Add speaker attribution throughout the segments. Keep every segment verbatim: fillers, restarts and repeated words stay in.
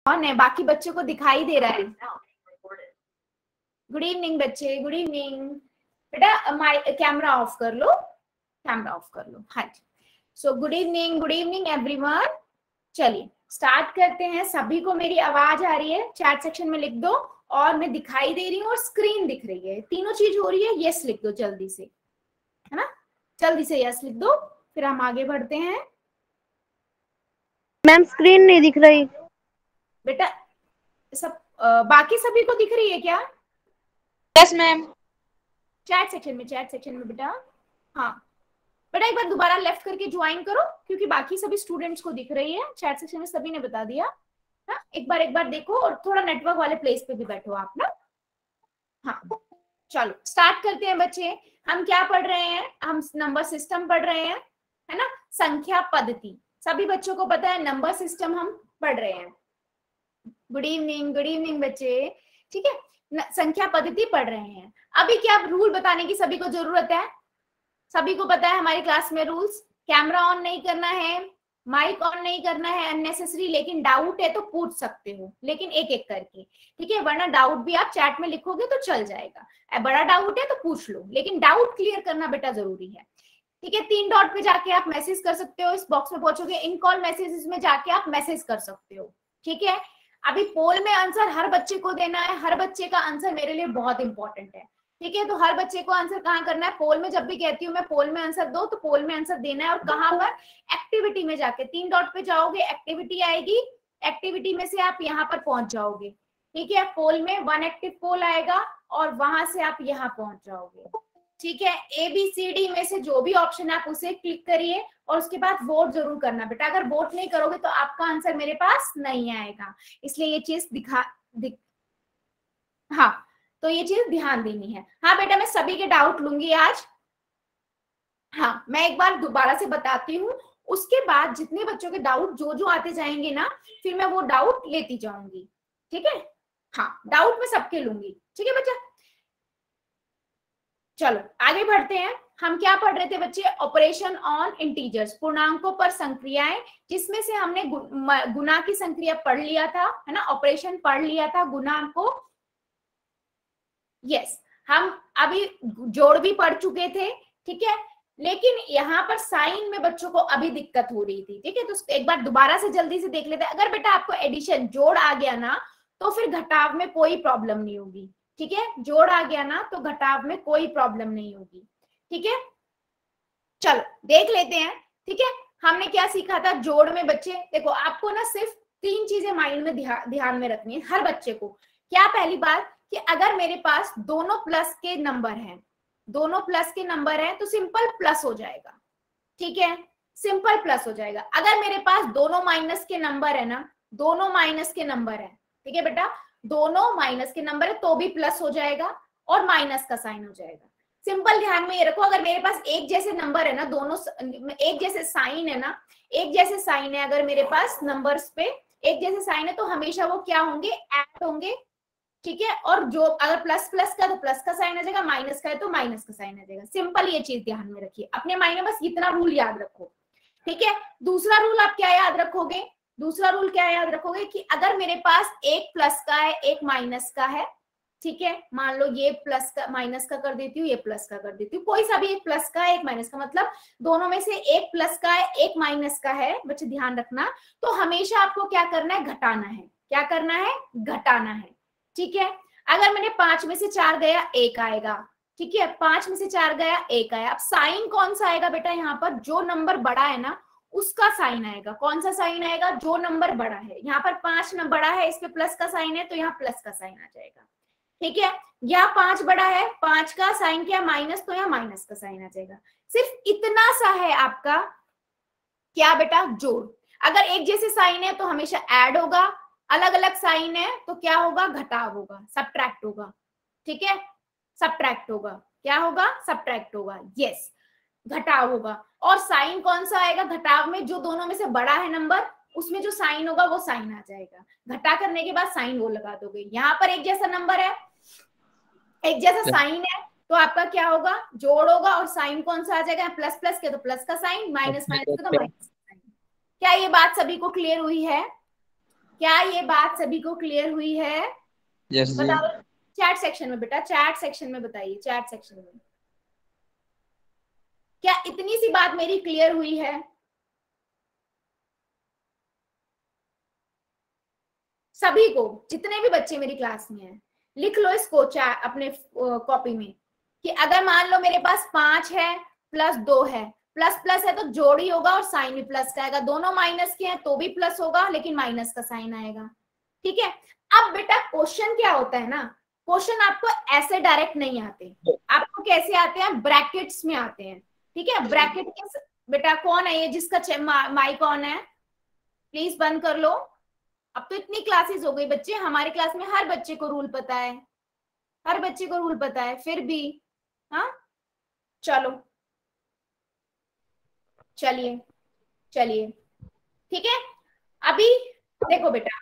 Speaker 1: On है, बाकी बच्चों को दिखाई दे रहा है। गुड इवनिंग बच्चे, गुड इवनिंग। बेटा माय कैमरा ऑफ कर लो, कैमरा ऑफ कर लो। हाँ जी, so good evening, good evening everyone. चलिए स्टार्ट करते हैं। सभी को मेरी आवाज आ रही है? चैट सेक्शन में लिख दो, और मैं दिखाई दे रही हूँ और स्क्रीन दिख रही है, तीनों चीज हो रही है। यस लिख दो जल्दी से, है ना, जल्दी से यस लिख दो, फिर हम आगे बढ़ते हैं।
Speaker 2: मैम स्क्रीन नहीं दिख रही
Speaker 1: बेटा सब आ, बाकी सभी को दिख रही है क्या?
Speaker 2: Yes ma'am.
Speaker 1: चैट सेक्शन में, चैट सेक्शन में बेटा। हाँ बेटा एक बार दोबारा लेफ्ट करके ज्वाइन करो, क्योंकि बाकी सभी स्टूडेंट्स को दिख रही है। चैट सेक्शन में सभी ने बता दिया। हाँ एक बार एक बार देखो, और थोड़ा नेटवर्क वाले प्लेस पे भी बैठो आप ना। हाँ चलो स्टार्ट करते हैं बच्चे। हम क्या पढ़ रहे हैं? हम नंबर सिस्टम पढ़ रहे हैं, है ना, संख्या पद्धति। सभी बच्चों को पता है नंबर सिस्टम हम पढ़ रहे हैं। गुड इवनिंग, गुड इवनिंग बच्चे। ठीक है, संख्या पद्धति पढ़ रहे हैं। अभी क्या रूल बताने की सभी को जरूरत है? सभी को पता है हमारी क्लास में रूल्स। कैमरा ऑन नहीं करना है, माइक ऑन नहीं करना है अननेसेसरी, लेकिन डाउट है तो पूछ सकते हो, लेकिन एक एक करके, ठीक है, वरना डाउट भी आप चैट में लिखोगे तो चल जाएगा। बड़ा डाउट है तो पूछ लो, लेकिन डाउट क्लियर करना बेटा जरूरी है। ठीक है, तीन डॉट पे जाके आप मैसेज कर सकते हो, इस बॉक्स में पहुंचोगे, इन कॉल मैसेजेस में जाके आप मैसेज कर सकते हो। ठीक है, अभी पोल में आंसर हर बच्चे को देना है, हर बच्चे का आंसर मेरे लिए बहुत इंपॉर्टेंट है। ठीक है, तो हर बच्चे को आंसर कहाँ करना है? पोल में। जब भी कहती हूँ मैं पोल में आंसर दो, तो पोल में आंसर देना है। और कहाँ पर? एक्टिविटी में जाके, तीन डॉट पे जाओगे, एक्टिविटी आएगी, एक्टिविटी में से आप यहाँ पर पहुंच जाओगे। ठीक है, पोल में वन एक्टिव पोल आएगा, और वहां से आप यहाँ पहुंच जाओगे। ठीक है, ए बी सी डी में से जो भी ऑप्शन है आप उसे क्लिक करिए, और उसके बाद वोट जरूर करना बेटा। अगर वोट नहीं करोगे तो आपका आंसर मेरे पास नहीं आएगा, इसलिए ये चीज दिखा दिख हाँ, तो ये चीज ध्यान देनी है। हाँ बेटा मैं सभी के डाउट लूंगी आज। हाँ मैं एक बार दोबारा से बताती हूँ, उसके बाद जितने बच्चों के डाउट जो जो आते जाएंगे ना, फिर मैं वो डाउट लेती जाऊंगी। ठीक है, हाँ डाउट मैं सबके लूंगी। ठीक है बच्चा, चलो आगे बढ़ते हैं। हम क्या पढ़ रहे थे बच्चे? ऑपरेशन ऑन इंटीजर्स, पूर्णांकों पर संक्रियाएं, जिसमें से हमने गुना की संक्रिया पढ़ लिया था, है ना, ऑपरेशन पढ़ लिया था गुना को। यस, हम अभी जोड़ भी पढ़ चुके थे। ठीक है, लेकिन यहाँ पर साइन में बच्चों को अभी दिक्कत हो रही थी। ठीक है, तो एक बार दोबारा से जल्दी से देख लेते हैं। अगर बेटा आपको एडिशन जोड़ आ गया ना, तो फिर घटाव में कोई प्रॉब्लम नहीं होगी। ठीक है, जोड़ आ गया ना तो घटाव में कोई प्रॉब्लम नहीं होगी। ठीक है, चलो देख लेते हैं। ठीक है, हमने क्या सीखा था जोड़ में बच्चे? देखो आपको ना सिर्फ तीन चीजें माइंड में ध्यान ध्यान में रखनी है हर बच्चे को। क्या? पहली बात कि अगर मेरे पास दोनों प्लस के नंबर हैं, दोनों प्लस के नंबर हैं तो सिंपल प्लस हो जाएगा। ठीक है, सिंपल प्लस हो जाएगा। अगर मेरे पास दोनों माइनस के नंबर है ना, दोनों माइनस के नंबर है, ठीक है बेटा, दोनों माइनस के नंबर है तो भी प्लस हो जाएगा, और माइनस का साइन हो जाएगा। सिंपल ध्यान में ये रखो, अगर मेरे पास एक जैसे नंबर है ना, दोनों एक जैसे साइन है ना, एक जैसे साइन है, अगर मेरे पास नंबर्स पे एक जैसे साइन है तो हमेशा वो क्या होंगे? ऐड होंगे। ठीक है, और जो अगर प्लस प्लस का तो प्लस का साइन आ जाएगा, माइनस का है तो माइनस का साइन आ जाएगा। सिंपल ये चीज ध्यान में रखिए, अपने माइंड में बस इतना रूल याद रखो। ठीक है, दूसरा रूल आप क्या याद रखोगे? दूसरा रूल क्या याद रखोगे कि अगर मेरे पास एक प्लस का है एक माइनस का है, ठीक है, मान लो ये प्लस का माइनस का कर देती हूँ, ये प्लस का कर देती हूँ, कोई सा भी एक प्लस का है एक माइनस का, मतलब दोनों में से एक प्लस का है एक माइनस का है, बच्चे ध्यान रखना। तो हमेशा आपको क्या करना है? घटाना है। क्या करना है? घटाना है। ठीक है, अगर मैंने पांच में से चार गया एक आएगा। ठीक है, पांच में से चार गया एक आया। अब साइन कौन सा आएगा बेटा? यहाँ पर जो नंबर बड़ा है ना उसका साइन आएगा। कौन सा साइन आएगा? जो नंबर बड़ा है। यहाँ पर पांच न बड़ा है, इस पे प्लस का साइन है तो यहाँ प्लस का साइन आ जाएगा। ठीक है, यहाँ पांच बड़ा है, पांच का साइन क्या? माइनस, तो यहाँ माइनस का साइन आ जाएगा। सिर्फ इतना सा है आपका क्या बेटा? जोड़। अगर एक जैसे साइन है तो हमेशा ऐड होगा, अलग अलग साइन है तो क्या होगा? घटाव होगा, सब्ट्रैक्ट होगा। ठीक है, सब्ट्रैक्ट होगा। क्या होगा? सब्ट्रैक्ट होगा। यस, घटाव होगा। और साइन कौन सा आएगा घटाव में? जो दोनों में से बड़ा है नंबर, उसमें जो साइन होगा वो साइन आ जाएगा। घटा करने के बाद साइन वो लगा दोगे। यहाँ पर एक जैसा नंबर है, एक जैसा साइन है, तो आपका क्या होगा? जोड़ होगा। और साइन कौन सा आ जाएगा? प्लस प्लस के तो प्लस का साइन, माइनस माइनस के तो माइनस का साइन। क्या ये बात सभी को क्लियर हुई है? क्या ये बात सभी को क्लियर हुई है?
Speaker 3: यस जी।
Speaker 1: बताओ चैट सेक्शन में बेटा, चैट सेक्शन में बताइए, चैट सेक्शन में क्या इतनी सी बात मेरी क्लियर हुई है? सभी को, जितने भी बच्चे मेरी क्लास में हैं, लिख लो इसको चैट अपने कॉपी में कि अगर मान लो मेरे पास पांच है प्लस दो है, प्लस प्लस है तो जोड़ ही होगा और साइन भी प्लस का आएगा, दोनों माइनस के हैं तो भी प्लस होगा लेकिन माइनस का साइन आएगा। ठीक है, अब बेटा क्वेश्चन क्या होता है ना, क्वेश्चन आपको ऐसे डायरेक्ट नहीं आते, आपको कैसे आते हैं, ब्रैकेट्स में आते हैं। ठीक है, ब्रैकेट के बेटा कौन है ये जिसका माइक ऑन है, प्लीज बंद कर लो। अब तो इतनी क्लासेस हो गई बच्चे, हमारी क्लास में हर बच्चे को रूल पता है, हर बच्चे को रूल पता है, फिर भी हाँ चलो चलिए चलिए ठीक है। अभी देखो बेटा,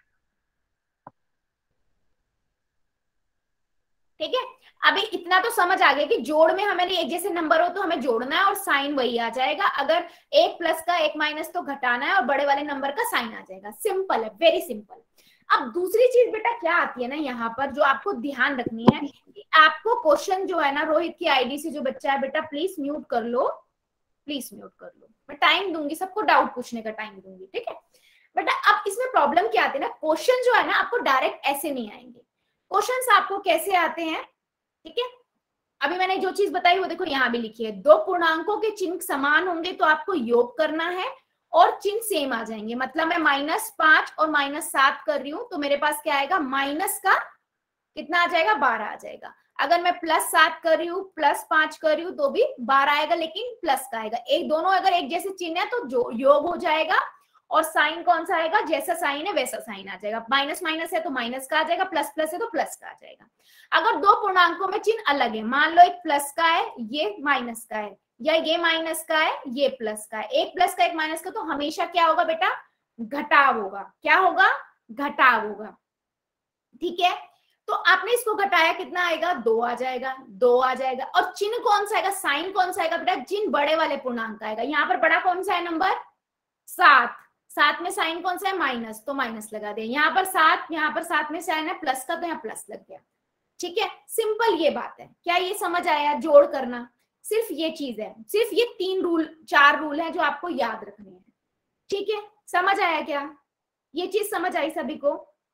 Speaker 1: ठीक है, अभी इतना तो समझ आ गया कि जोड़ में हमें एक जैसे नंबर हो तो हमें जोड़ना है और साइन वही आ जाएगा, अगर एक प्लस का एक माइनस तो घटाना है और बड़े वाले नंबर का साइन आ जाएगा। सिंपल है, वेरी सिंपल। अब दूसरी चीज बेटा क्या आती है ना यहाँ पर, जो आपको ध्यान रखनी है कि आपको क्वेश्चन जो है ना, रोहित की आईडी से जो बच्चा है बेटा प्लीज म्यूट कर लो, प्लीज म्यूट कर लो, मैं टाइम दूंगी, सबको डाउट पूछने का टाइम दूंगी। ठीक है बेटा, अब इसमें प्रॉब्लम क्या आती है ना, क्वेश्चन जो है ना आपको डायरेक्ट ऐसे नहीं आएंगे, क्वेश्चंस आपको कैसे आते हैं। ठीक है, अभी मैंने जो चीज बताई वो देखो यहाँ भी लिखी है, दो पूर्णांकों के चिन्ह समान होंगे तो आपको योग करना है और चिन्ह सेम आ जाएंगे, मतलब मैं माइनस पांच और माइनस सात कर रही हूं तो मेरे पास क्या आएगा, माइनस का कितना आ जाएगा, बारह आ जाएगा। अगर मैं प्लस सात कर रही हूँ प्लस पांच कर रही हूँ तो भी बारह आएगा लेकिन प्लस का आएगा, एक दोनों अगर एक जैसे चिन्ह है तो जो योग हो जाएगा और साइन कौन सा आएगा, जैसा साइन है वैसा साइन आ जाएगा, माइनस माइनस है तो माइनस का आ जाएगा, प्लस प्लस है तो प्लस का आ जाएगा। अगर दो पूर्णांकों में चिन्ह अलग है, मान लो एक प्लस का है ये माइनस का है, या ये माइनस का है ये प्लस का है, एक प्लस का एक माइनस का, तो हमेशा क्या होगा बेटा, घटाव होगा। क्या होगा, घटाव होगा। ठीक है, तो आपने इसको घटाया कितना आएगा, दो आ जाएगा, दो आ जाएगा। और चिन्ह कौन सा आएगा, साइन कौन सा आएगा बेटा, चिन्ह बड़े वाले पूर्णांक आएगा। यहाँ पर बड़ा कौन सा है नंबर, सात, सात में साइन कौन सा है, माइनस, तो माइनस लगा दिया। यहाँ पर सात, यहाँ पर सात में साइन है प्लस का तो यहाँ प्लस लग गया। ठीक है, सिंपल ये बात है। क्या ये समझ आया, जोड़ करना सिर्फ ये चीज है, सिर्फ ये तीन रूल चार रूल है जो आपको याद रखने हैं। ठीक है, समझ आया क्या, ये चीज समझ आई सभी को?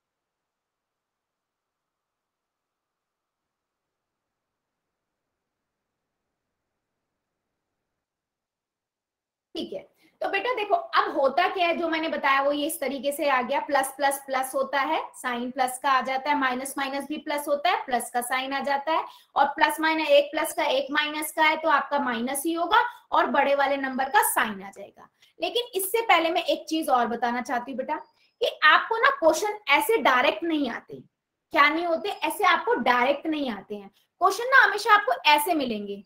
Speaker 1: ठीक है, तो बेटा देखो अब होता क्या है, जो मैंने बताया वो ये इस तरीके से आ गया, प्लस प्लस प्लस होता है, साइन प्लस का आ जाता है, माइनस माइनस भी प्लस होता है, प्लस का साइन आ जाता है, और प्लस माइनस एक प्लस का एक माइनस का है तो आपका माइनस ही होगा और बड़े वाले नंबर का साइन आ जाएगा। लेकिन इससे पहले मैं एक चीज और बताना चाहती हूँ बेटा, कि आपको ना क्वेश्चन ऐसे डायरेक्ट नहीं आते। क्या नहीं होते, ऐसे आपको डायरेक्ट नहीं आते हैं क्वेश्चन, ना हमेशा आपको ऐसे मिलेंगे।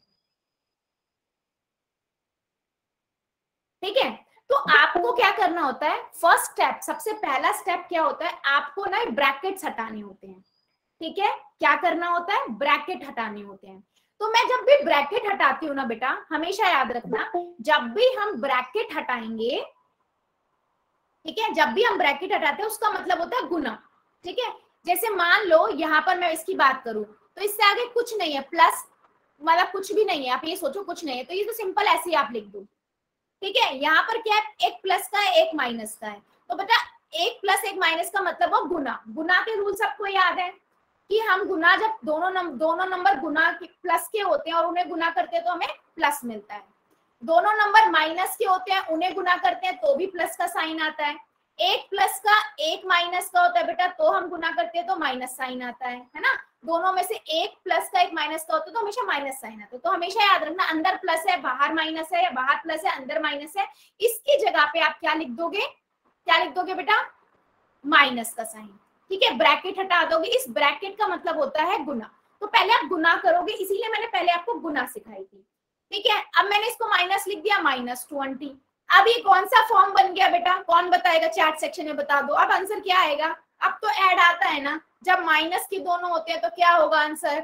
Speaker 1: ठीक है, तो आपको क्या करना होता है, फर्स्ट स्टेप, सबसे पहला स्टेप क्या होता है, आपको ना ब्रैकेट्स हटाने होते हैं। ठीक है, क्या करना होता है, ब्रैकेट हटाने होते हैं। तो मैं जब भी ब्रैकेट हटाती हूँ ना बेटा, हमेशा याद रखना, जब भी हम ब्रैकेट हटाएंगे, ठीक है, जब भी हम ब्रैकेट हटाते हैं उसका मतलब होता है गुना। ठीक है, जैसे मान लो यहाँ पर मैं इसकी बात करूं तो इससे आगे कुछ नहीं है, प्लस मतलब कुछ भी नहीं है, आप ये सोचो कुछ नहीं है, तो ये तो सिंपल ऐसे ही आप लिख दो। ठीक है, यहाँ पर क्या है, एक प्लस का है एक माइनस का है, तो बेटा एक प्लस एक माइनस का मतलब वो गुना। गुना के रूल सबको याद है कि हम गुना जब दोनों नंबर दोनों नंबर गुना प्लस के होते हैं और उन्हें गुना करते हैं तो हमें प्लस मिलता है, दोनों नंबर माइनस के होते हैं उन्हें गुना करते हैं तो भी प्लस का साइन आता है, एक प्लस का एक माइनस का होता है बेटा तो हम गुना करते हैं तो माइनस साइन आता है, है ना। दोनों में से एक प्लस का एक माइनस का होता है तो हमेशा माइनस साइन आता है। तो हमेशा याद रखना, अंदर प्लस है बाहर माइनस है, या बाहर प्लस है अंदर माइनस है, इसकी जगह पे आप क्या लिख दोगे, क्या लिख दोगे बेटा, माइनस का साइन। ठीक है, ब्रैकेट हटा दोगे, इस ब्रैकेट का मतलब होता है गुना। तो पहले आप गुना करोगे, इसीलिए मैंने पहले आपको गुना सिखाई थी। ठीक है, अब मैंने इसको माइनस लिख दिया, माइनस ट्वेंटी। अब ये कौन सा फॉर्म बन गया बेटा, कौन बताएगा, चैट सेक्शन में बता दो। अब आंसर क्या आएगा, अब तो ऐड आता है ना, जब माइनस के दोनों होते हैं तो क्या होगा आंसर,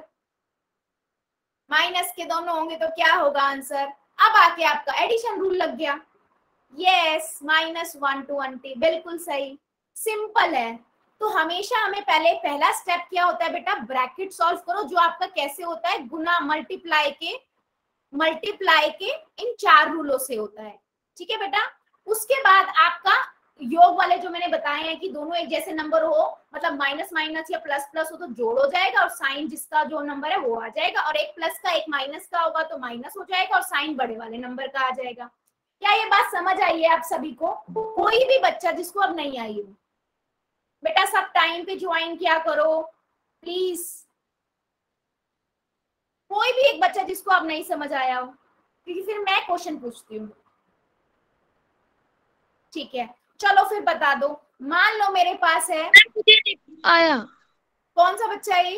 Speaker 1: माइनस के दोनों होंगे तो क्या होगा आंसर। अब आके आपका एडिशन रूल लग गया, यस माइनस वन ट्वेंटी, बिल्कुल सही। सिंपल है। तो हमेशा हमें पहले पहला स्टेप क्या होता है बेटा, ब्रैकेट सॉल्व करो, जो आपका कैसे होता है, गुना मल्टीप्लाई के मल्टीप्लाई के इन चार रूलों से होता है, ठीक है बेटा। उसके बाद आपका योग वाले जो मैंने बताए हैं कि दोनों एक जैसे नंबर हो, मतलब माइनस माइनस या प्लस प्लस हो तो जोड़ हो जाएगा, और साइन जिसका जो नंबर है वो आ जाएगा, और एक प्लस का एक माइनस का होगा तो माइनस हो जाएगा, और साइन बड़े वाले नंबर का आ जाएगा। क्या ये बात समझ आई है आप सभी को? कोई भी बच्चा जिसको अब नहीं आई हो बेटा, सब टाइम पे ज्वाइन किया करो प्लीज। कोई भी एक बच्चा जिसको अब नहीं समझ आया हो, क्योंकि फिर मैं क्वेश्चन पूछती हूँ, ठीक है। चलो फिर बता दो, मान लो मेरे पास है,
Speaker 2: आया
Speaker 1: कौन सा बच्चा है ये,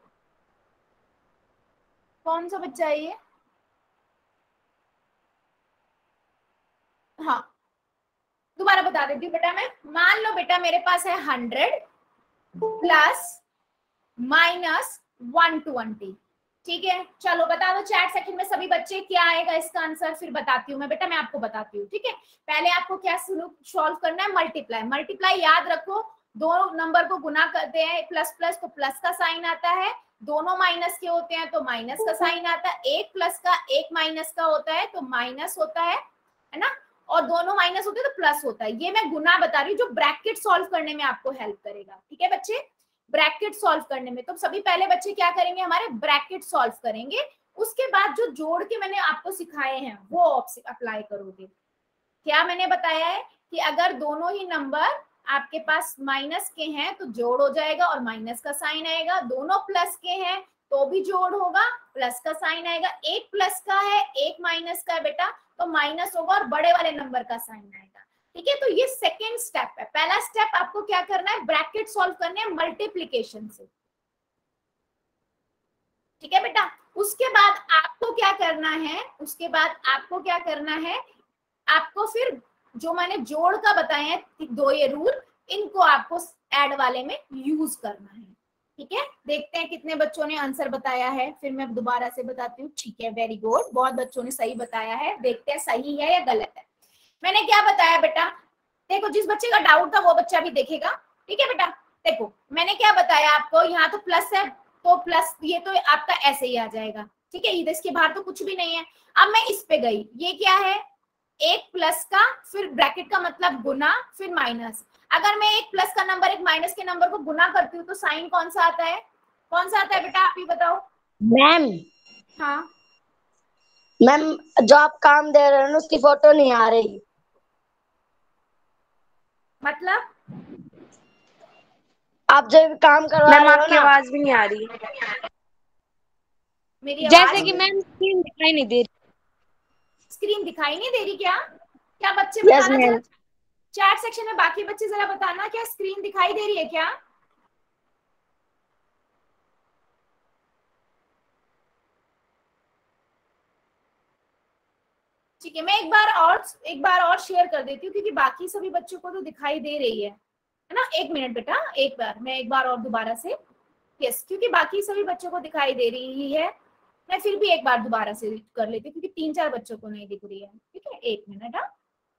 Speaker 1: कौन सा बच्चा है ये? हाँ दोबारा बता देती हूँ बेटा मैं। मान लो बेटा मेरे पास है hundred plus minus one twenty, ठीक है। चलो बता दो चैट सेक्शन में सभी बच्चे क्या आएगा इसका आंसर, फिर बताती हूँ मैं बेटा, मैं आपको बताती हूँ, ठीक है। पहले आपको क्या सॉल्व करना है, मल्टीप्लाई। मल्टीप्लाई याद रखो, दो नंबर को गुना करते हैं प्लस प्लस तो प्लस का साइन आता है, दोनों माइनस के होते हैं तो माइनस का साइन आता है, एक प्लस का एक माइनस का होता है तो माइनस होता है, है ना, और दोनों माइनस होते हैं तो प्लस होता है। ये मैं गुना बता रही हूँ जो ब्रैकेट सॉल्व करने में आपको हेल्प करेगा, ठीक है बच्चे, ब्रैकेट सॉल्व करने में। तो सभी पहले बच्चे क्या करेंगे, हमारे ब्रैकेट सॉल्व करेंगे, उसके बाद जो जोड़ के मैंने आपको सिखाए हैं वो अप्लाई करोगे। क्या मैंने बताया है कि अगर दोनों ही नंबर आपके पास माइनस के हैं तो जोड़ हो जाएगा और माइनस का साइन आएगा, दोनों प्लस के हैं तो भी जोड़ होगा, प्लस का साइन आएगा, एक प्लस का है एक माइनस का है बेटा तो माइनस होगा और बड़े वाले नंबर का साइन आएगा, ठीक है। तो ये सेकेंड स्टेप है। पहला स्टेप आपको क्या करना है, ब्रैकेट सॉल्व करने हैं मल्टीप्लीकेशन से, ठीक है बेटा। उसके बाद आपको क्या करना है, उसके बाद आपको क्या करना है, आपको फिर जो मैंने जोड़ का बताया है दो ये रूल, इनको आपको ऐड वाले में यूज करना है, ठीक है। देखते हैं कितने बच्चों ने आंसर बताया है, फिर मैं दोबारा से बताती हूँ, ठीक है, वेरी गुड, बहुत बच्चों ने सही बताया है। देखते हैं सही है या गलत है। मैंने क्या बताया बेटा, देखो जिस बच्चे का डाउट था वो बच्चा भी देखेगा, ठीक है बेटा। देखो मैंने क्या बताया आपको, यहाँ तो प्लस है तो प्लस ये तो आपका ऐसे ही आ जाएगा, ठीक है, इधर इसके बाहर तो कुछ भी नहीं है। अब मैं इस पे गई, ये क्या है, एक प्लस का फिर ब्रैकेट का मतलब गुना फिर माइनस। अगर मैं एक प्लस का नंबर एक माइनस के नंबर को गुना करती हूँ तो साइन कौन सा आता है, कौन सा आता है बेटा आप ही बताओ।
Speaker 3: मैम
Speaker 1: हाँ
Speaker 3: मैम जो आप काम दे रहे हैं उसकी फोटो नहीं आ रही,
Speaker 1: मतलब
Speaker 3: आप जो भी काम करवा रहे हो
Speaker 2: आपकी
Speaker 3: ना,
Speaker 2: आवाज भी नहीं आ रही,
Speaker 1: मेरी
Speaker 2: जैसे
Speaker 1: आवाज
Speaker 2: कि मैम स्क्रीन दिखाई नहीं दे रही।
Speaker 1: स्क्रीन दिखाई नहीं दे रही क्या? क्या बच्चे
Speaker 3: यस
Speaker 1: बताना
Speaker 3: मैम।
Speaker 1: जरा चैट सेक्शन में, बाकी बच्चे जरा बताना क्या स्क्रीन दिखाई दे रही है क्या? ठीक है, मैं एक बार और एक बार और शेयर कर देती हूँ क्योंकि बाकी सभी बच्चों को तो दिखाई दे रही है, है ना। एक मिनट बेटा, एक बार मैं एक बार और दोबारा से, यस, क्योंकि बाकी सभी बच्चों को दिखाई दे रही है, मैं फिर भी एक बार दोबारा से कर लेती हूँ क्योंकि तीन चार बच्चों को नहीं दिख रही है, ठीक है, एक मिनट। हाँ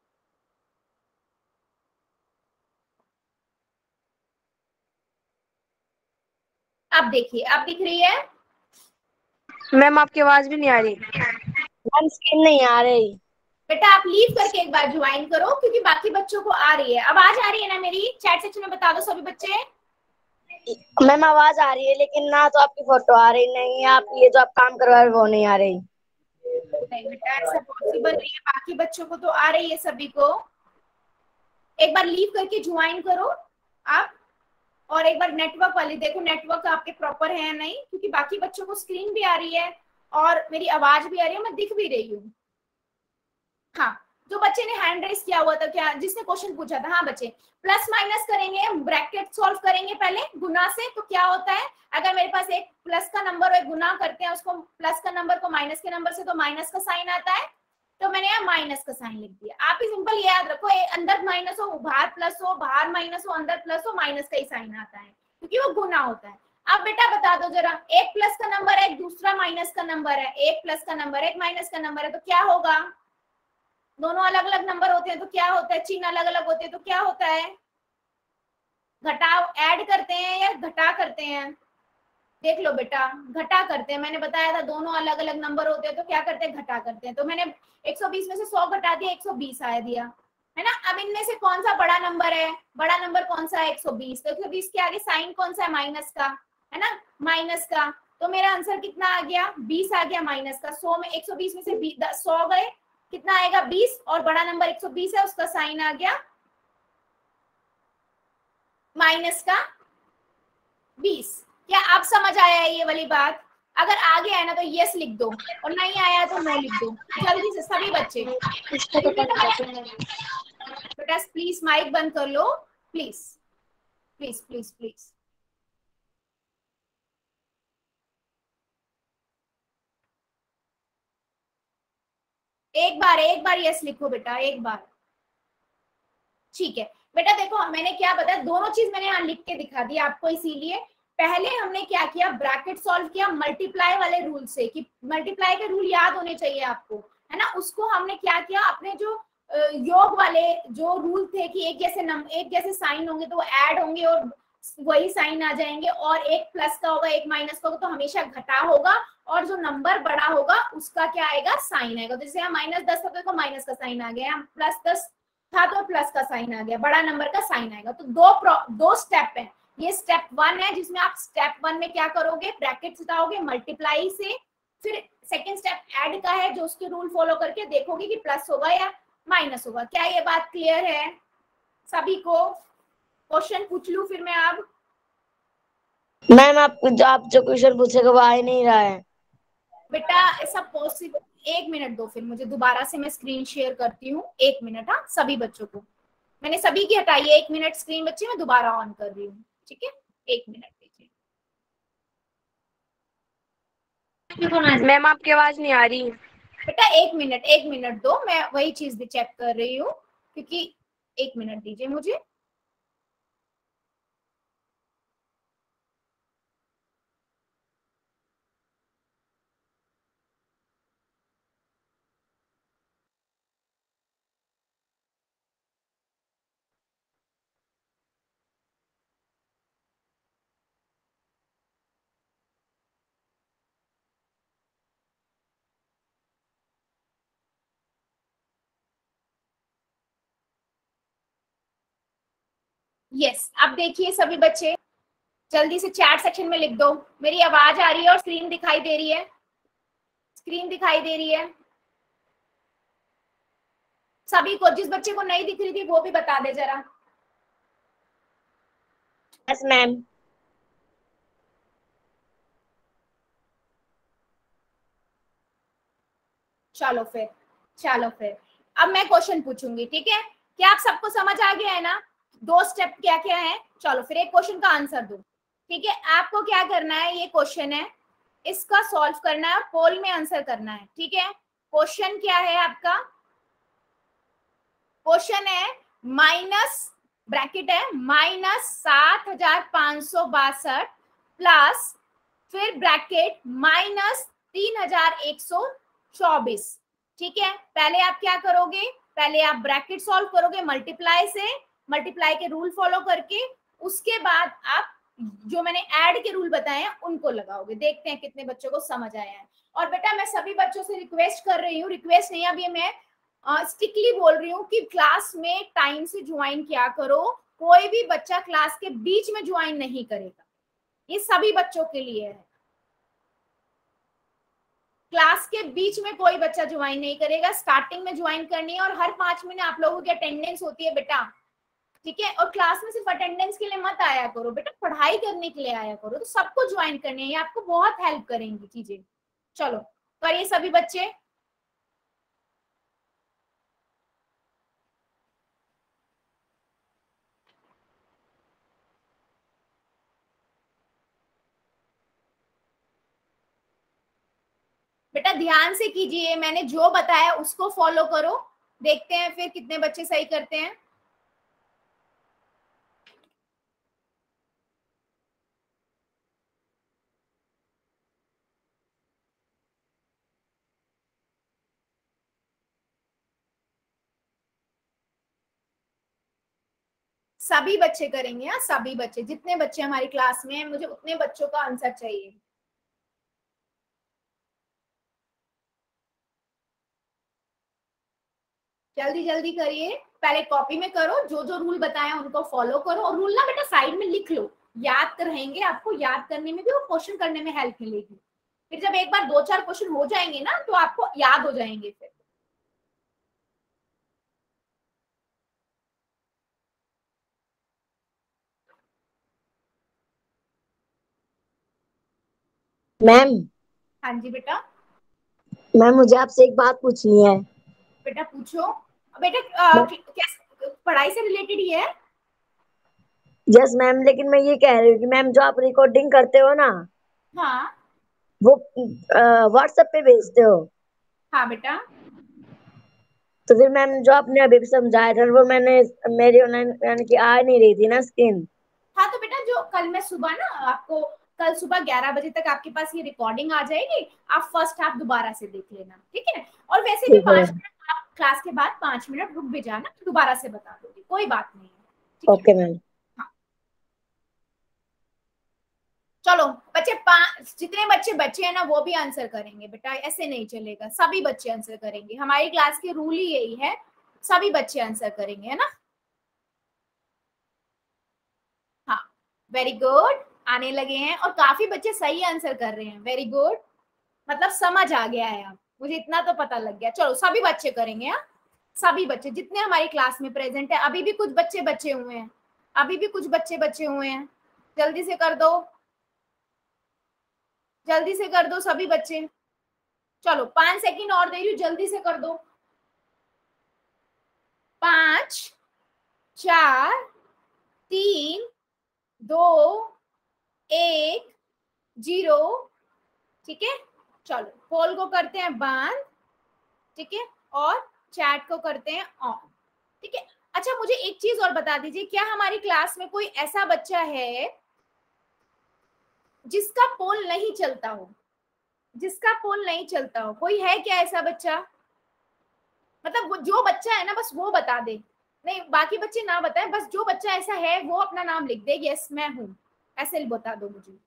Speaker 1: अब देखिए, अब दिख रही है
Speaker 2: मैम आपकी आवाज भी नहीं आ रही।
Speaker 3: मैम स्क्रीन नहीं आ रही।
Speaker 1: बेटा, आप लीव करके एक बार ज्वाइन करो क्योंकि बाकी बच्चों को आ रही है। आवाज आ रही है ना मेरी? चैट सेक्शन में बता दो सभी बच्चे।
Speaker 3: मैम आवाज आ रही है लेकिन ना तो आपकी फोटो आ रही, नहीं है आप ये जो आप काम करवा रहे हो वो नहीं आ रही।
Speaker 1: नहीं बेटा ऐसा पॉसिबल नहीं है, बाकी बच्चों को तो आ रही है सभी को। एक बार लीव करके ज्वाइन करो आप, और एक बार नेटवर्क वाली देखो नेटवर्क आपके प्रॉपर है या नहीं, क्योंकि बाकी बच्चों को स्क्रीन भी आ रही है और मेरी आवाज भी आ रही है, मैं दिख भी रही हूँ। हाँ, जो बच्चे ने हैंड रेस किया हुआ था, क्या जिसने क्वेश्चन पूछा था, हाँ बच्चे, प्लस माइनस करेंगे, ब्रैकेट सॉल्व करेंगे पहले गुना से, तो क्या होता है, अगर मेरे पास एक प्लस का नंबर और एक गुना करते हैं उसको, प्लस का नंबर को माइनस के नंबर से, तो माइनस का साइन आता है, तो मैंने यहाँ माइनस का साइन लिख दिया। आप ही सिंपल ये याद रखो, अंदर माइनस हो बाहर प्लस हो, बाहर माइनस हो अंदर प्लस हो, माइनस का ही साइन आता है क्योंकि वो गुना होता है। अब बेटा बता दो जरा, एक प्लस का नंबर है एक दूसरा माइनस का नंबर है, एक प्लस का नंबर एक माइनस का नंबर है, तो क्या होगा, दोनों अलग अलग नंबर होते हैं तो क्या होता है, चिन्ह अलग अलग होते हैं तो क्या होता है, घटाव ऐड करते हैं या घटा करते हैं? देख लो बेटा, घटा करते हैं। मैंने बताया था दोनों अलग अलग नंबर होते हैं तो क्या करते हैं, घटा करते हैं। तो मैंने एक सौ बीस में से सौ घटा दिया, एक सौ बीस आया दिया, है ना। अब इनमें से कौन सा बड़ा नंबर है? बड़ा नंबर कौन सा है? एक सौ बीस। तो एक सौ बीस के आगे साइन कौन सा है? माइनस का, है ना, माइनस का। तो मेरा आंसर कितना आ गया? बीस आ गया माइनस का। सौ में एक सौ बीस में से सौ गए, कितना आएगा? बीस। और बड़ा नंबर एक सौ बीस है, उसका साइन आ गया माइनस का बीस। क्या आप समझ आया है ये वाली बात? अगर आ गया है ना तो यस लिख दो, और नहीं आया तो नो लिख दो, जल्दी से सभी बच्चे। बेटा प्लीज माइक बंद कर लो, प्लीज प्लीज प्लीज प्लीज। एक बार एक बार यस लिखो बेटा, एक बार। ठीक है बेटा, देखो मैंने क्या बताया, दोनों चीज मैंने यहाँ लिख के दिखा दी आपको। इसीलिए पहले हमने क्या किया, ब्रैकेट सॉल्व किया मल्टीप्लाई वाले रूल से, कि मल्टीप्लाई के रूल याद होने चाहिए आपको, है ना। उसको हमने क्या किया, अपने जो योग वाले जो रूल थे कि एक जैसे नंबर एक जैसे साइन होंगे तो वो ऐड होंगे और वही साइन आ जाएंगे, और एक प्लस का होगा एक माइनस का होगा तो हमेशा घटा होगा, और जो नंबर बड़ा होगा उसका क्या आएगा, साइन आएगा। तो जैसे यहाँ माइनस दस था तो माइनस का साइन आ गया, यहाँ प्लस दस था तो प्लस का साइन आ गया, बड़ा नंबर का साइन आएगा। तो दो दो स्टेप है, ये स्टेप वन है जिसमें आप स्टेप वन में क्या करोगे, ब्रैकेट हटाओगे मल्टीप्लाई से। फिर सेकंड स्टेप ऐड का है, जो उसके रूल फॉलो करके देखोगे कि प्लस होगा या माइनस होगा। क्या ये बात क्लियर है सभी को? क्वेश्चन पूछ लूं फिर मैं अब?
Speaker 3: मैम आप जो आप जो क्वेश्चन पूछेगा वो आ ही नहीं रहा है
Speaker 1: बेटा ऐसा पॉसिबल, एक मिनट दो, फिर मुझे दोबारा से मैं स्क्रीन शेयर करती हूँ, एक मिनट। हाँ सभी बच्चों को मैंने सभी की हटाई है, एक मिनट स्क्रीन बच्चे मैं दोबारा ऑन कर रही हूँ, ठीक है, एक मिनट दीजिए।
Speaker 2: मैम आपकी आवाज नहीं आ रही।
Speaker 1: बेटा एक मिनट एक मिनट दो, मैं वही चीज भी चेक कर रही हूँ, क्योंकि एक मिनट दीजिए मुझे। यस, अब देखिए सभी बच्चे जल्दी से चैट सेक्शन में लिख दो, मेरी आवाज आ रही है और स्क्रीन दिखाई दे रही है? स्क्रीन दिखाई दे रही है सभी को? जिस बच्चे को नहीं दिख रही थी वो भी बता दे जरा।
Speaker 3: Yes ma'am.
Speaker 1: चलो फिर चलो फिर अब मैं क्वेश्चन पूछूंगी, ठीक है? क्या आप सबको समझ आ गया है ना दो स्टेप क्या क्या है? चलो फिर एक क्वेश्चन का आंसर दो, ठीक है। आपको क्या करना है, ये क्वेश्चन है, इसका सॉल्व करना है और पोल में आंसर करना है, ठीक है। क्वेश्चन क्या है आपका? क्वेश्चन है माइनस, ब्रैकेट है माइनस सात हजार पांच सौ बासठ प्लस, फिर ब्रैकेट माइनस तीन हजार एक सौ चौबीस, ठीक है। पहले आप क्या करोगे, पहले आप ब्रैकेट सॉल्व करोगे मल्टीप्लाई से, मल्टीप्लाई के रूल फॉलो करके, उसके बाद आप जो मैंने ऐड के रूल बताए हैं उनको लगाओगे। देखते हैं कितने बच्चों को समझ आया है। और बेटा मैं सभी बच्चों से रिक्वेस्ट कर रही हूँ, रिक्वेस्ट नहीं अभी मैं स्ट्रिक्टली uh, बोल रही हूँ कि क्लास में टाइम से ज्वाइन किया करो। कोई भी बच्चा क्लास के बीच में ज्वाइन नहीं करेगा, ये सभी बच्चों के लिए है। क्लास के बीच में कोई बच्चा ज्वाइन नहीं करेगा, स्टार्टिंग में ज्वाइन करनी है, और हर पांच मिनट आप लोगों की अटेंडेंस होती है बेटा, ठीक है। और क्लास में सिर्फ अटेंडेंस के लिए मत आया करो बेटा, पढ़ाई करने के लिए आया करो। तो सबको ज्वाइन करनी है, ये आपको बहुत हेल्प करेंगी चीजें। चलो करिए सभी बच्चे। बेटा ध्यान से कीजिए, मैंने जो बताया उसको फॉलो करो, देखते हैं फिर कितने बच्चे सही करते हैं। सभी बच्चे करेंगे। हाँ, सभी बच्चे, जितने बच्चे हमारी क्लास में हैं, मुझे उतने बच्चों का आंसर चाहिए। जल्दी जल्दी करिए, पहले कॉपी में करो, जो जो रूल बताए उनको फॉलो करो, और रूल ना बेटा साइड में लिख लो, याद रहेंगे, आपको याद करने में भी और क्वेश्चन करने में हेल्प मिलेगी। फिर जब एक बार दो चार क्वेश्चन हो जाएंगे ना तो आपको याद हो जाएंगे फिर।
Speaker 3: मैम।
Speaker 1: हाँ जी बेटा।
Speaker 3: मैम मुझे आपसे एक बात पूछनी है।
Speaker 1: बेटा पूछो। बेटा क्या पढ़ाई से रिलेटेड ही है?
Speaker 3: यस मैम, लेकिन मैं ये कह रही हूँ कि मैम जो आप रिकॉर्डिंग करते हो ना,
Speaker 1: हाँ
Speaker 3: वो व्हाट्सएप पे भेजते हो।
Speaker 1: हाँ बेटा।
Speaker 3: तो फिर मैम जो आपने अभी भी समझाया था वो मैंने मेरी ऑनलाइन यानी कि आ नहीं रही थी ना स्क्रीन।
Speaker 1: हाँ तो बेटा जो कल मैं सुबह ना आपको, कल सुबह ग्यारह बजे तक आपके पास ये रिकॉर्डिंग आ जाएगी, आप फर्स्ट हाफ दोबारा से देख लेना, ठीक है? और वैसे भी
Speaker 3: ठीक है
Speaker 1: पांच
Speaker 3: मैम।
Speaker 1: मिनट आप क्लास के बाद पांच मिनट रुक भी जाना, दोबारा से बता दोगे, कोई बात नहीं है, ठीक है?
Speaker 3: Okay ma'am.
Speaker 1: हाँ चलो बच्चे, पांच जितने बच्चे बच्चे हैं ना वो भी आंसर करेंगे बेटा, ऐसे नहीं चलेगा, सभी बच्चे आंसर करेंगे, हमारी क्लास की रूल ही यही है, सभी बच्चे आंसर करेंगे, है ना? हाँ वेरी गुड, आने लगे हैं और काफी बच्चे सही आंसर कर रहे हैं, वेरी गुड, मतलब समझ आ गया है, आप मुझे इतना तो पता लग गया। चलो सभी बच्चे करेंगे। हाँ सभी बच्चे जितने हमारी क्लास में प्रेजेंट है, अभी भी कुछ बच्चे बचे हुए हैं, अभी भी कुछ बच्चे बचे हुए हैं, जल्दी से कर दो, जल्दी से कर दो सभी बच्चे। चलो पांच सेकंड और दे रही हूँ, जल्दी से कर दो। पांच, चार, तीन, दो, एक, जीरो, ठीक है? चलो पोल को करते हैं बंद, ठीक है? और चैट को करते हैं ऑन, ठीक है? अच्छा मुझे एक चीज और बता दीजिए, क्या हमारी क्लास में कोई ऐसा बच्चा है जिसका पोल नहीं चलता हो? जिसका पोल नहीं चलता हो, कोई है क्या ऐसा बच्चा? मतलब वो जो बच्चा है ना बस वो बता दे, नहीं बाकी बच्चे ना बताएं, बस जो बच्चा ऐसा है वो अपना नाम लिख दे, यस मैं हूं, ऐसे बता दो मुझे।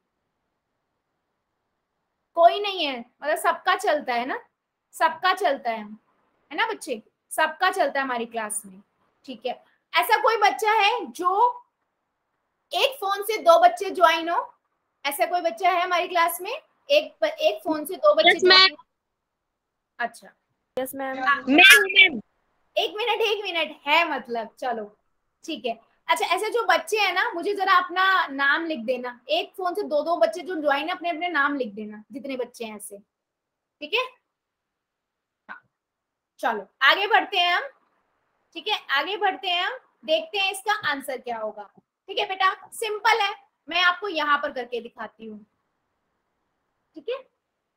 Speaker 1: कोई नहीं है, मतलब सबका चलता है ना, सबका चलता है है ना बच्चे, सबका चलता है हमारी क्लास में, ठीक है? ऐसा कोई बच्चा है जो एक फोन से दो बच्चे ज्वाइन हो? ऐसा कोई बच्चा है हमारी क्लास में, एक एक फोन से दो बच्चे ज्वाइन हो? अच्छा
Speaker 2: यस मैम।
Speaker 1: मैम एक मिनट एक मिनट है मतलब, चलो ठीक है। अच्छा ऐसे जो बच्चे हैं ना, मुझे जरा अपना नाम लिख देना, एक फोन से दो दो बच्चे जो ज्वाइन है अपने अपने नाम लिख देना, जितने बच्चे हैं ऐसे, ठीक है? हाँ चलो आगे बढ़ते हैं हम, ठीक है? आगे बढ़ते हैं हम, देखते हैं इसका आंसर क्या होगा, ठीक है बेटा? सिंपल है, मैं आपको यहाँ पर करके दिखाती हूँ, ठीक है?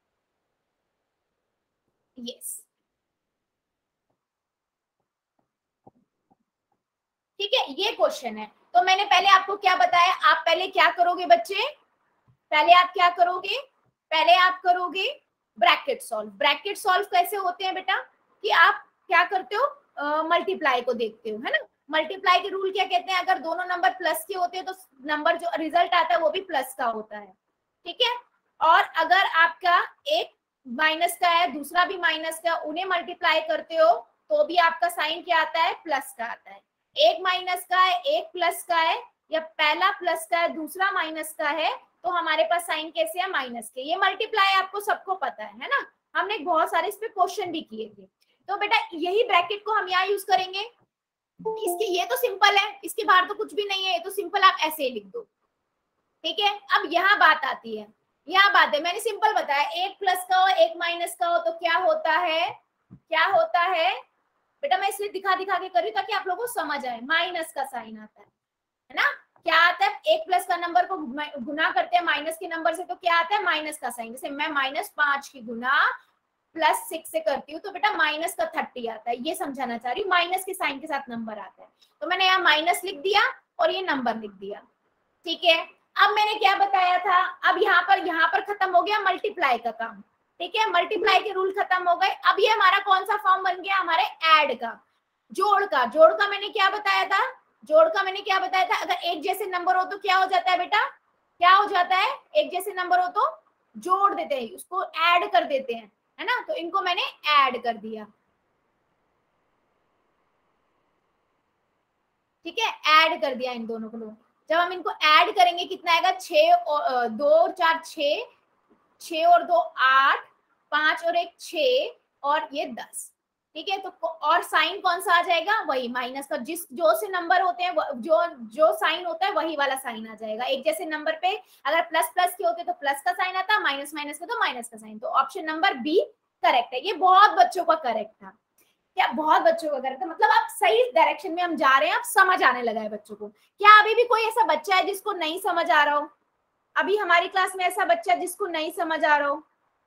Speaker 1: यस ठीक है, ये क्वेश्चन है, तो मैंने पहले आपको क्या बताया, आप पहले क्या करोगे बच्चे, पहले आप क्या करोगे, पहले आप करोगे ब्रैकेट सॉल्व। ब्रैकेट सॉल्व कैसे होते हैं बेटा, कि आप क्या करते हो, मल्टीप्लाई को देखते हो, है ना? मल्टीप्लाई के रूल क्या कहते हैं, अगर दोनों नंबर प्लस के होते हैं तो नंबर जो रिजल्ट आता है वो भी प्लस का होता है, ठीक है? और अगर आपका एक माइनस का है, दूसरा भी माइनस का, उन्हें मल्टीप्लाई करते हो तो भी आपका साइन क्या आता है, प्लस का आता है। एक माइनस का है, एक प्लस का है, या पहला प्लस का है दूसरा माइनस का है, तो हमारे पास साइन कैसे है, माइनस के। ये मल्टीप्लाई आपको सबको पता है है ना, हमने बहुत सारे इस पे क्वेश्चन भी किए थे। तो बेटा यही ब्रैकेट को हम यहाँ यूज करेंगे, इसके ये तो सिंपल है, इसके बाहर तो कुछ भी नहीं है, ये तो सिंपल आप ऐसे ही लिख दो, ठीक है? अब यहाँ बात आती है, यहाँ बात है, मैंने सिंपल बताया, एक प्लस का हो एक माइनस का हो तो क्या होता है, क्या होता है बेटा? मैं इसलिए दिखा दिखा के कर रही हूँ ताकि आप लोगों को समझ आए, माइनस का साइन आता है, है ना? क्या आता है, एक प्लस का नंबर को गुना करते हैं माइनस के नंबर से तो क्या आता है, माइनस का साइन। जैसे मैं माइनस पांच की गुना प्लस सिक्स से करती हूँ तो बेटा माइनस का थर्टी आता है, ये समझाना चाह रही हूँ, माइनस के साइन के साथ नंबर आता है, तो मैंने यहाँ माइनस लिख दिया और ये नंबर लिख दिया, ठीक है? अब मैंने क्या बताया था, अब यहाँ पर यहाँ पर खत्म हो गया मल्टीप्लाई का काम, ठीक है? मल्टीप्लाई के रूल खत्म हो गए। अब ये हमारा कौन सा फॉर्म बन गया, हमारे ऐड का, जोड़ का। जोड़ का मैंने क्या बताया था, जोड़ का मैंने क्या बताया था, अगर एक जैसे नंबर हो तो क्या हो जाता है बेटा, क्या हो जाता है, एक जैसे नंबर हो तो जोड़ देते हैं, उसको ऐड कर देते हैं, है ना। तो इनको मैंने ऐड कर दिया, ठीक है, ऐड कर दिया इन दोनों को। जब हम इनको ऐड करेंगे कितना आएगा, छह और दो और चार छह, छह और दो आठ, पांच और एक छह और ये दस, ठीक है। तो और साइन कौन सा आ जाएगा, वही माइनस का, जिस जो से नंबर होते हैं जो जो साइन होता है वही वाला साइन आ जाएगा। एक जैसे नंबर पे अगर प्लस प्लस के होते तो प्लस का साइन आता, माइनस माइनस का तो माइनस का साइन। तो ऑप्शन नंबर बी करेक्ट है। ये बहुत बच्चों का करेक्ट था, क्या बहुत बच्चों का करेक्ट था, मतलब आप सही डायरेक्शन में हम जा रहे हैं, आप समझ आने लगा है बच्चों को। क्या अभी भी कोई ऐसा बच्चा है जिसको नहीं समझ आ रहा हो, अभी हमारी क्लास में ऐसा बच्चा जिसको नहीं समझ आ रहा हो,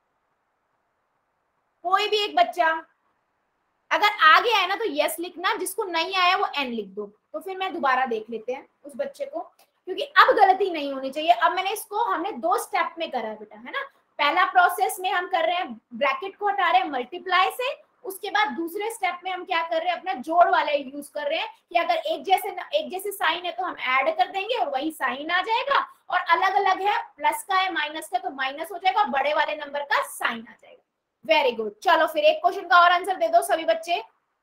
Speaker 1: कोई भी एक बच्चा अगर आ गया है ना तो यस लिखना, जिसको नहीं आया वो एन लिख दो। तो फिर मैं दोबारा देख लेते हैं उस बच्चे को, क्योंकि अब गलती नहीं होनी चाहिए। अब मैंने इसको हमने दो स्टेप में करा है बेटा, है ना। पहला प्रोसेस में हम कर रहे हैं ब्रैकेट को हटा रहे हैं मल्टीप्लाई से, उसके बाद दूसरे स्टेप में हम क्या कर रहे हैं, अपना जोड़ वाला यूज कर रहे हैं कि अगर एक जैसे एक जैसे साइन है तो हम ऐड कर देंगे और वही साइन आ जाएगा, और अलग अलग है, प्लस का है माइनस का तो माइनस हो जाएगा, बड़े वाले नंबर का साइन आ जाएगा। वेरी गुड, चलो फिर एक क्वेश्चन का और आंसर दे दो सभी बच्चे।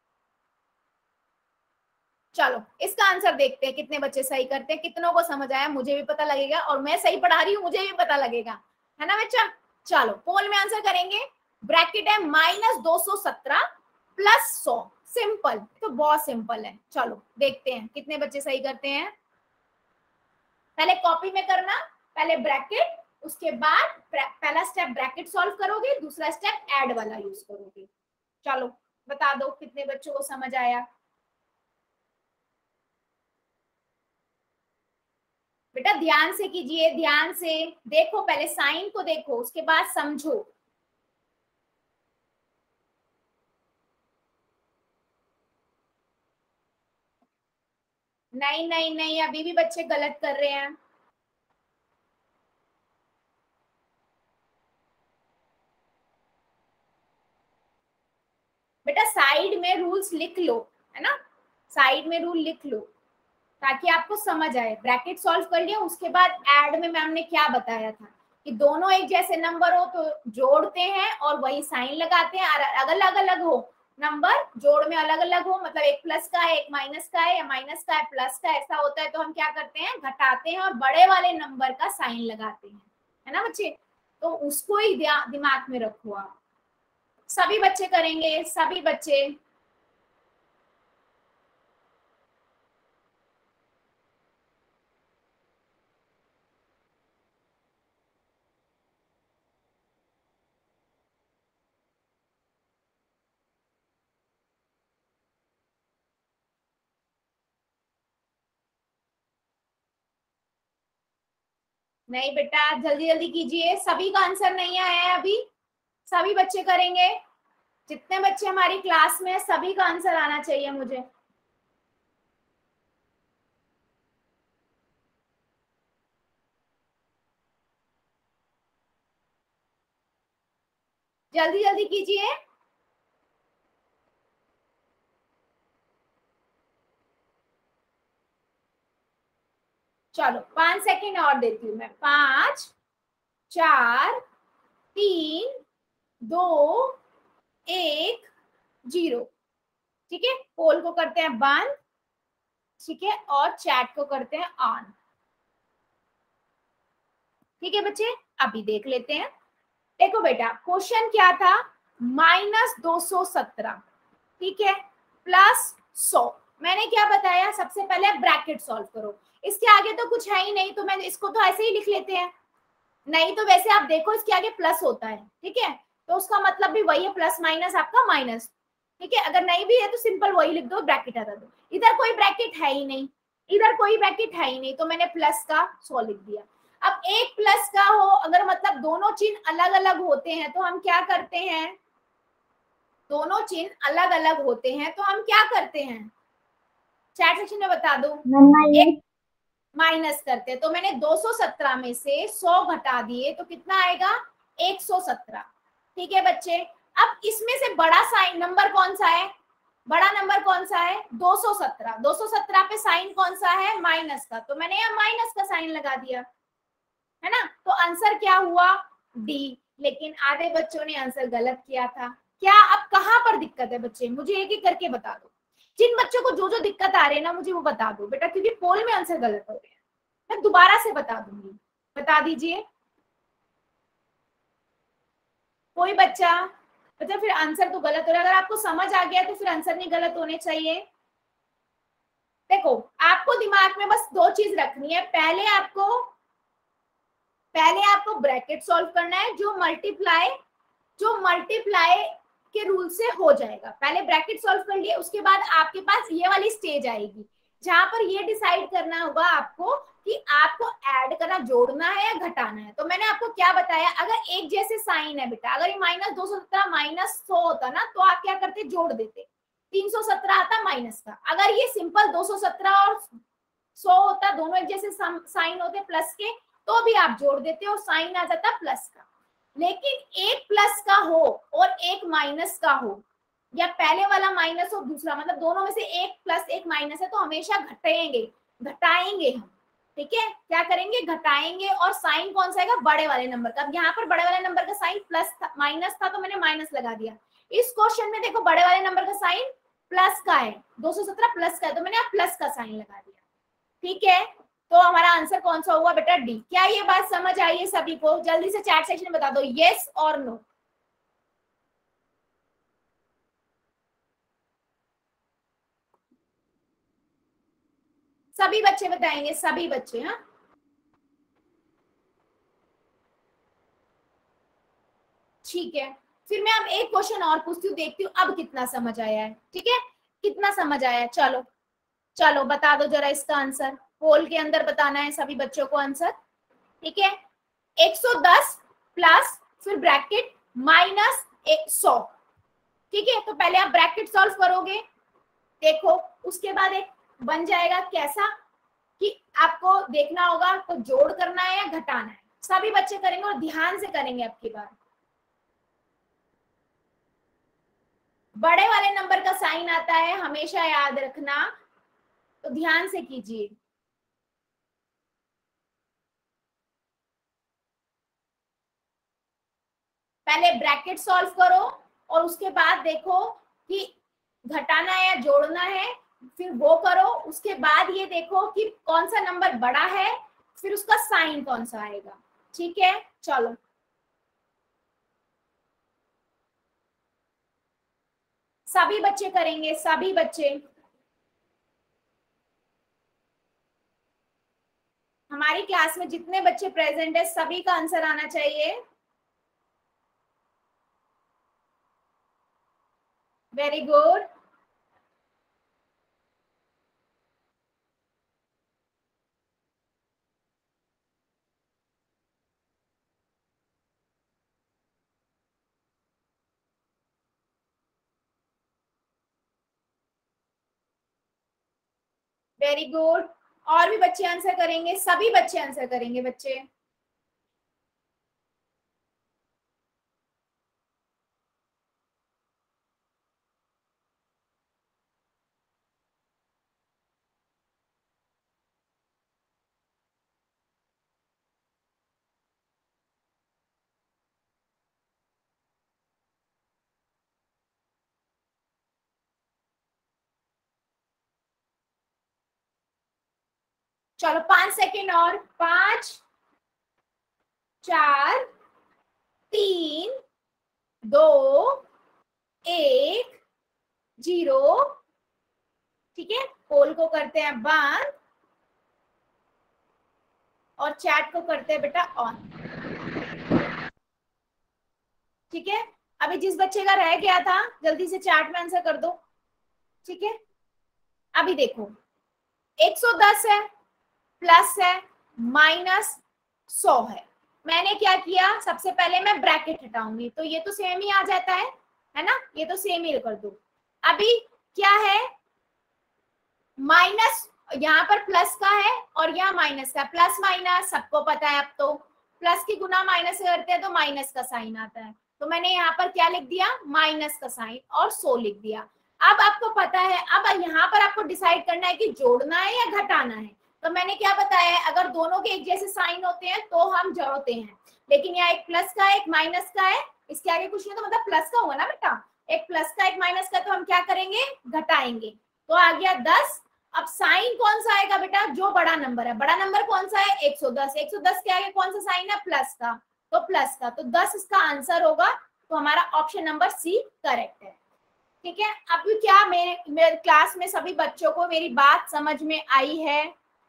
Speaker 1: चलो इसका आंसर देखते हैं कितने बच्चे सही करते हैं, कितनों को समझ आया मुझे भी पता लगेगा, और मैं सही पढ़ा रही हूँ मुझे भी पता लगेगा, है ना बच्चा। चलो पोल में आंसर करेंगे, ब्रैकेट है माइनस दो सौ सत्रह प्लस सौ, सिंपल, तो बहुत सिंपल है। चलो देखते हैं कितने बच्चे सही करते हैं। पहले कॉपी में करना, पहले ब्रैकेट, उसके बाद पहला स्टेप ब्रैकेट सॉल्व करोगे, दूसरा स्टेप ऐड वाला यूज करोगे। चलो बता दो कितने बच्चों को समझ आया। बेटा ध्यान से कीजिए, ध्यान से देखो, पहले साइन को देखो उसके बाद समझो। नहीं नहीं नहीं, अभी भी बच्चे गलत कर रहे हैं। बेटा साइड में रूल्स लिख लो, है ना, साइड में रूल लिख लो ताकि आपको समझ आए। ब्रैकेट सॉल्व कर लिया, उसके बाद ऐड में मैम ने क्या बताया था कि दोनों एक जैसे नंबर हो तो जोड़ते हैं और वही साइन लगाते हैं, अगर अलग अलग हो नंबर, जोड़ में अलग अलग हो, मतलब एक प्लस का है एक माइनस का है या माइनस का है प्लस का, ऐसा होता है तो हम क्या करते हैं, घटाते हैं और बड़े वाले नंबर का साइन लगाते हैं, है ना बच्चे। तो उसको ही दिमाग में रखो आप। सभी बच्चे करेंगे, सभी बच्चे। नहीं बेटा जल्दी जल्दी कीजिए, सभी का आंसर नहीं आया है अभी, सभी बच्चे करेंगे। जितने बच्चे हमारी क्लास में सभी का आंसर आना चाहिए मुझे। जल्दी जल्दी कीजिए। चलो पांच सेकंड और देती हूँ मैं, पांच, चार, तीन, दो, एक, जीरो। ठीक है, पोल को करते हैं बंद, ठीक है, और चैट को करते हैं ऑन। ठीक है बच्चे, अभी देख लेते हैं। देखो बेटा क्वेश्चन क्या था, माइनस दो सौ सत्रह, ठीक है, प्लस सौ। मैंने क्या बताया, सबसे पहले ब्रैकेट सॉल्व करो, इसके आगे तो कुछ है ही नहीं, तो मैं इसको तो ऐसे ही लिख लेते हैं। नहीं तो वैसे आप देखो इसके आगे प्लस होता है, ठीक है, तो उसका मतलब भी वही है, प्लस माइनस आपका माइनस, ठीक है। अगर नहीं भी है तो सिंपल वही लिख दो, ब्रैकेट हटा दो। इधर कोई ब्रैकेट है ही नहीं, इधर कोई ब्रैकेट है ही नहीं, तो मैंने प्लस का सौ लिख दिया। अब एक प्लस का हो अगर, मतलब दोनों चिन्ह अलग अलग होते हैं तो हम क्या करते हैं, दोनों चिन्ह अलग अलग होते हैं तो हम क्या करते हैं, चैट सेक्शन में बता दो, माइनस करते हैं। तो मैंने दो सौ सत्रह में से सौ घटा दिए तो कितना आएगा, एक सौ सत्रह। ठीक है बच्चे, अब इसमें से बड़ा साइन नंबर कौन सा है, बड़ा नंबर कौन सा है? दो सौ सत्रह। दो सौ सत्रह पे साइन कौन सा है? माइनस का, तो मैंने यहाँ माइनस का साइन लगा दिया, है ना। तो आंसर क्या हुआ? डी। लेकिन आधे बच्चों ने आंसर गलत किया था। क्या अब कहाँ पर दिक्कत है बच्चे? मुझे एक एक करके बता दो। जिन बच्चों को जो जो दिक्कत आ रही है ना, मुझे वो बता दो बेटा, क्योंकि पोल में आंसर गलत हो रहे हैं। मैं दोबारा से बता दूंगी, बता दीजिए। कोई बच्चा? बच्चा फिर आंसर तो गलत हो रहा है। अगर आपको समझ आ गया तो फिर आंसर नहीं गलत होने चाहिए। देखो, आपको दिमाग में बस दो चीज रखनी है। पहले आपको पहले आपको ब्रैकेट सॉल्व करना है, जो मल्टीप्लाई जो मल्टीप्लाई के रूल से हो जाएगा। पहले ब्रैकेट सॉल्व कर लिए, उसके बाद आपके पास ये वाली स्टेज आएगी जहां पर ये डिसाइड करना होगा आपको कि आपको ऐड करना, जोड़ना है या घटाना है। तो मैंने आपको क्या बताया, अगर एक जैसे साइन है बेटा, अगर ये माइनस दो सौ सत्रह माइनस सौ होता ना, तो आप क्या करते? जोड़ देते। तीन सौ सत्रह आता माइनस का। अगर ये सिंपल दो सौ सत्रह और सौ होता, दोनों एक जैसे साइन होते प्लस के, तो भी आप जोड़ देते और साइन आ जाता प्लस का। लेकिन एक प्लस का हो और एक माइनस का हो, या पहले वाला माइनस और दूसरा, मतलब दोनों में से एक प्लस एक माइनस है, तो हमेशा घटाएंगे घटाएंगे हम। ठीक है, क्या करेंगे? घटाएंगे। और साइन कौन सा आएगा? बड़े वाले नंबर का। अब यहाँ पर बड़े वाले नंबर का साइन प्लस था, माइनस था, तो मैंने माइनस लगा दिया। इस क्वेश्चन में देखो, बड़े वाले नंबर का साइन प्लस का है, दो सौ सत्रह प्लस का है, तो मैंने यहाँ प्लस का साइन लगा दिया। ठीक है, तो हमारा आंसर कौन सा हुआ बेटा? डी। क्या ये बात समझ आई है सभी को? जल्दी से चैट सेक्शन में बता दो यस और नो। सभी बच्चे बताएंगे, सभी बच्चे। हाँ, ठीक है। फिर मैं अब एक क्वेश्चन और पूछती हूँ, देखती हूँ अब कितना समझ आया है। ठीक है, कितना समझ आया है? चलो चलो बता दो जरा इसका आंसर। पोल के अंदर बताना है सभी बच्चों को आंसर। ठीक है, एक सौ दस प्लस फिर ब्रैकेट माइनस सौ। ठीक है, तो पहले आप ब्रैकेट सॉल्व करोगे, देखो, उसके बाद एक बन जाएगा कैसा कि आपको देखना होगा आपको जोड़ करना है या घटाना है। सभी बच्चे करेंगे और ध्यान से करेंगे। अब की बार बड़े वाले नंबर का साइन आता है, हमेशा याद रखना, तो ध्यान से कीजिए। पहले ब्रैकेट सॉल्व करो और उसके बाद देखो कि घटाना है या जोड़ना है, फिर वो करो। उसके बाद ये देखो कि कौन सा नंबर बड़ा है, फिर उसका साइन कौन सा आएगा। ठीक है, चलो सभी बच्चे करेंगे, सभी बच्चे। हमारी क्लास में जितने बच्चे प्रेजेंट है सभी का आंसर आना चाहिए। Very good. Very good. और भी बच्चे आंसर करेंगे, सभी बच्चे आंसर करेंगे बच्चे। चलो पांच सेकेंड और। पांच, चार, तीन, दो, एक, जीरो। ठीक है, पोल को करते हैं बंद और चैट को करते हैं बेटा ऑन। ठीक है, अभी जिस बच्चे का रह गया था जल्दी से चैट में आंसर कर दो। ठीक है, अभी देखो एक सौ दस है, प्लस है, माइनस सौ है। मैंने क्या किया, सबसे पहले मैं ब्रैकेट हटाऊंगी, तो ये तो सेम ही आ जाता है, है ना। ये तो सेम ही कर दो। अभी क्या है, माइनस यहाँ पर प्लस का है और यहाँ माइनस का। प्लस माइनस सबको पता है, अब तो प्लस की गुना माइनस से करते हैं तो माइनस का साइन आता है। तो मैंने यहाँ पर क्या लिख दिया, माइनस का साइन और सौ लिख दिया। अब आपको पता है, अब यहाँ पर आपको डिसाइड करना है कि जोड़ना है या घटाना है। तो मैंने क्या बताया है, अगर दोनों के एक जैसे साइन होते हैं तो हम जोड़ते हैं, लेकिन यहाँ एक प्लस का है एक माइनस का है, इसके आगे कुछ नहीं तो मतलब प्लस का होगा ना बेटा, एक प्लस का एक माइनस का, तो हम क्या करेंगे, घटाएंगे। तो आ गया दस। अब साइन कौन सा आएगा बेटा, जो बड़ा नंबर है, बड़ा नंबर कौन सा है, एक सौ दस। एक सौ दस के आगे कौन सा साइन है, प्लस का, तो प्लस का, तो दस इसका आंसर होगा। तो हमारा ऑप्शन नंबर सी करेक्ट है। ठीक है, अभी क्या मेरे मेरे क्लास में सभी बच्चों को मेरी बात समझ में आई है?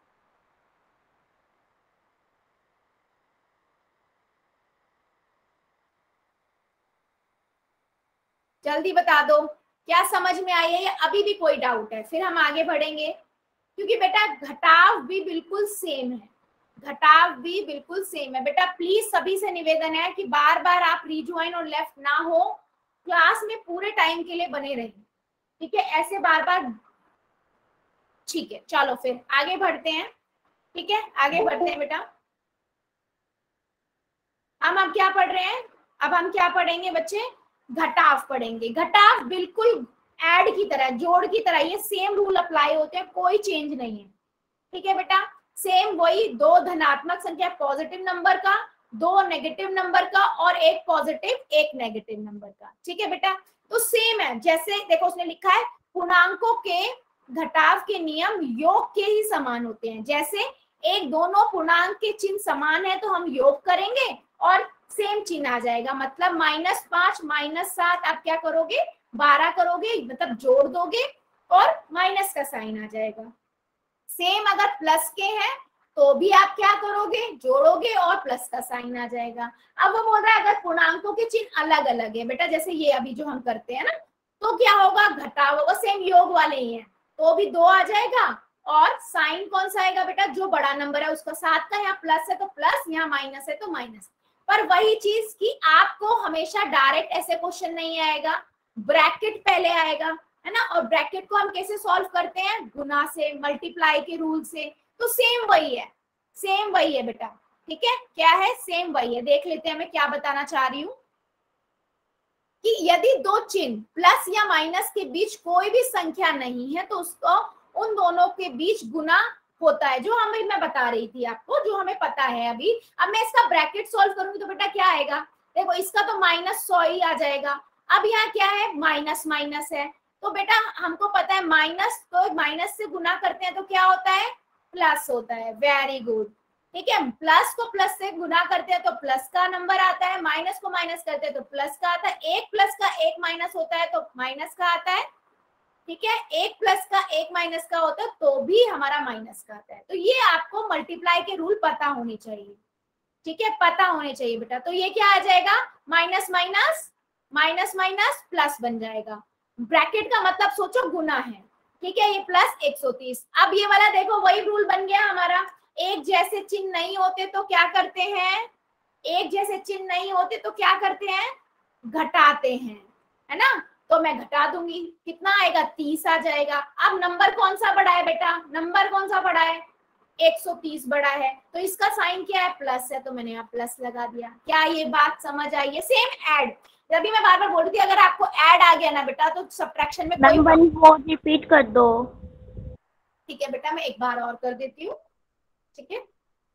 Speaker 1: जल्दी बता दो, क्या समझ में आई है या अभी भी कोई डाउट है? फिर हम आगे बढ़ेंगे, क्योंकि बेटा घटाव भी बिल्कुल सेम है, घटाव भी बिल्कुल सेम है। बेटा प्लीज सभी से निवेदन है कि बार बार आप रिज्वाइन और लेफ्ट ना हो, क्लास में पूरे टाइम के लिए बने रहिए। ठीक है, ऐसे बार बार। ठीक है, चलो फिर आगे बढ़ते हैं। ठीक है, आगे बढ़ते हैं बेटा। हम अब क्या पढ़ रहे हैं, अब हम क्या पढ़ेंगे बच्चे, घटाव पढ़ेंगे। घटाव बिल्कुल ऐड की तरह, जोड़ की तरह, ये सेम रूल अप्लाई होते हैं, कोई चेंज नहीं है। ठीक है बेटा, सेम वही, दो धनात्मक संख्या पॉजिटिव नंबर का, दो नेगेटिव नंबर का, और एक पॉजिटिव एक नेगेटिव नंबर का। ठीक है बेटा, तो सेम है। जैसे देखो उसने लिखा है पूर्णांकों के घटाव के नियम योग के ही समान होते हैं। जैसे एक दोनों पूर्णांक के चिन्ह समान है तो हम योग करेंगे और सेम चिन्ह आ जाएगा, मतलब माइनस पांच माइनस सात आप क्या करोगे, बारह करोगे, मतलब जोड़ दोगे और माइनस का साइन आ जाएगा। सेम अगर प्लस के हैं तो भी आप क्या करोगे, जोड़ोगे और प्लस का साइन आ जाएगा। अब वो बोल रहा है अगर पूर्णांकों के चिन्ह अलग अलग है बेटा, जैसे ये अभी जो हम करते हैं ना, तो क्या होगा, घटाव होगा, सेम योग वाले ही है, तो भी दो आ जाएगा। और साइन कौन सा आएगा बेटा, जो बड़ा नंबर है उसका, सात का यहाँ प्लस है तो प्लस, यहाँ माइनस है तो माइनस। पर वही चीज कि आपको हमेशा डायरेक्ट ऐसे क्वेश्चन नहीं आएगा, ब्रैकेट पहले आएगा, है ना। और ब्रैकेट को हम कैसे सॉल्व करते हैं, गुना से, मल्टीप्लाई के रूल से। तो सेम वही है, सेम वही है बेटा। ठीक है, क्या है, सेम वही है। देख लेते हैं मैं क्या बताना चाह रही हूँ, कि यदि दो चिन्ह प्लस या माइनस के बीच कोई भी संख्या नहीं है तो उसको उन दोनों के बीच गुना होता है, जो हमें मैं बता रही थी आपको, जो हमें पता है अभी। अब मैं इसका ब्रैकेट सॉल्व करूंगी तो बेटा क्या आएगा, देखो इसका तो माइनस सौ ही आ जाएगा। अब यहाँ क्या है, माइनस माइनस है, तो बेटा हमको पता है माइनस, तो माइनस से गुना करते हैं तो क्या होता है, प्लस होता है। वेरी गुड, ठीक है, प्लस को प्लस से गुना करते हैं तो प्लस का नंबर आता है, माइनस को माइनस करते हैं तो प्लस का आता है, एक प्लस का एक माइनस होता है तो माइनस का आता है। ठीक है, एक प्लस का एक माइनस का होता है तो भी हमारा माइनस का आता है। तो ये आपको मल्टीप्लाई के रूल पता होने चाहिए। ठीक है, पता होने चाहिए बेटा। तो ये क्या आ जाएगा, minus minus minus minus plus बन जाएगा। ब्रैकेट का मतलब सोचो गुना है। ठीक है, ये प्लस एक सौ तीस। अब ये वाला देखो वही रूल बन गया हमारा, एक जैसे चिन्ह नहीं होते तो क्या करते हैं, एक जैसे चिन्ह नहीं होते तो क्या करते हैं, घटाते हैं, है ना। तो मैं घटा दूंगी, कितना आएगा, तीस आ जाएगा। अब नंबर कौन सा बड़ा है बेटा, नंबर कौन सा बड़ा है, एक सौ तीस बड़ा है, तो इसका साइन क्या है, प्लस है, तो मैंने यहाँ प्लस लगा दिया। क्या ये बात समझ आई है, सेम ऐड। जब भी मैं बार बार बोल रही थी, अगर आपको ऐड आ गया ना बेटा तो सब्ट्रैक्शन में कोई
Speaker 2: वन वो रिपीट कर दो।
Speaker 1: ठीक है बेटा, मैं एक बार और कर देती हूँ। ठीक है,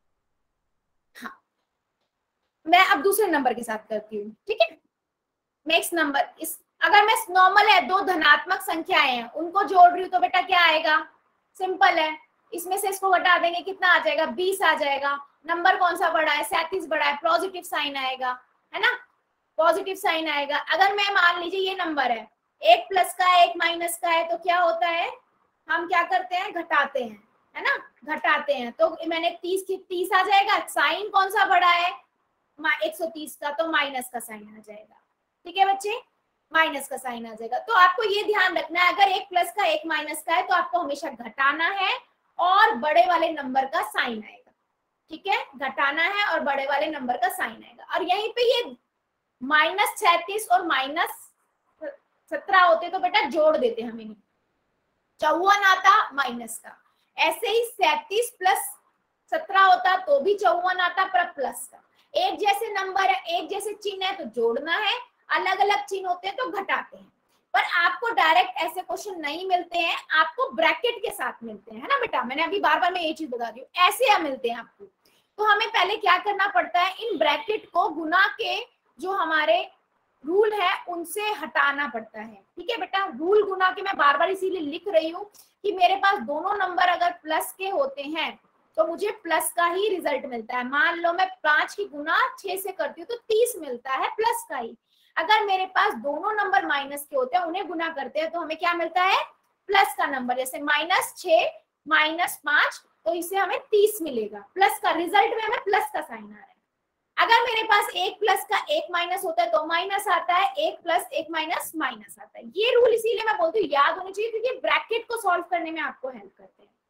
Speaker 1: हाँ मैं अब दूसरे नंबर के साथ करती हूँ। ठीक है, नेक्स्ट नंबर, इस अगर मैं नॉर्मल है, दो धनात्मक संख्याएं हैं उनको जोड़ रही हूँ तो बेटा क्या आएगा, सिंपल है, इसमें से इसको घटा देंगे, कितना आ जाएगा, बीस आ जाएगा। नंबर कौन सा बड़ा है, सैंतीस बड़ा है, पॉजिटिव साइन आएगा, है ना, पॉजिटिव साइन आएगा। अगर मैं मान लीजिए ये नंबर है, एक प्लस का है एक माइनस का है, तो क्या होता है, हम क्या करते हैं, घटाते हैं, है ना, घटाते हैं। तो मैंने तीस की तीस आ जाएगा, साइन कौन सा बड़ा है, एक सौ तीस का, तो माइनस का साइन आ जाएगा। ठीक है बच्चे, माइनस का साइन आ जाएगा। तो आपको ये ध्यान रखना है, अगर एक प्लस का एक माइनस का है तो आपको हमेशा घटाना है और बड़े वाले नंबर का साइन आएगा। ठीक है, घटाना है और बड़े वाले नंबर का साइन आएगा। और यहीं पे ये माइनस छत्तीस और माइनस सत्रह होते तो बेटा जोड़ देते हमें, चौवन आता माइनस का। ऐसे ही सैंतीस प्लस सत्रह होता तो भी चौवन आता पर प्लस का। एक जैसे नंबर है, एक जैसे चिन्ह है तो जोड़ना है, अलग अलग चिन्ह होते हैं तो घटाते हैं। पर आपको डायरेक्ट ऐसे क्वेश्चन नहीं मिलते हैं, आपको ब्रैकेट के साथ मिलते हैं, है ना बेटा। मैंने अभी बार बार मैं ये चीज बता रही हूँ, ऐसे हम मिलते हैं आपको। तो हमें पहले क्या करना पड़ता है, इन ब्रैकेट को गुना के जो हमारे रूल है उनसे हटाना पड़ता है, ठीक है बेटा। रूल गुना के मैं बार बार इसीलिए लिख रही हूँ कि मेरे पास दोनों नंबर अगर प्लस के होते हैं तो मुझे प्लस का ही रिजल्ट मिलता है। मान लो मैं पांच की गुना छह से करती हूँ तो तीस मिलता है, प्लस का ही। अगर मेरे पास दोनों नंबर माइनस के होते हैं, उन्हें गुना करते हैं तो हमें क्या मिलता है, प्लस का नंबर। जैसे माइनस छह माइनस पांच, तो इससे हमें तीस मिलेगा, प्लस का रिजल्ट में हमें प्लस का साइन आ रहा है। अगर मेरे पास एक प्लस का एक माइनस होता है तो माइनस आता है, एक प्लस एक माइनस माइनस आता है। ये रूल इसीलिए मैं बोलती हूँ याद होनी चाहिए, क्योंकि ब्रैकेट को सॉल्व करने में आपको हेल्प करते हैं,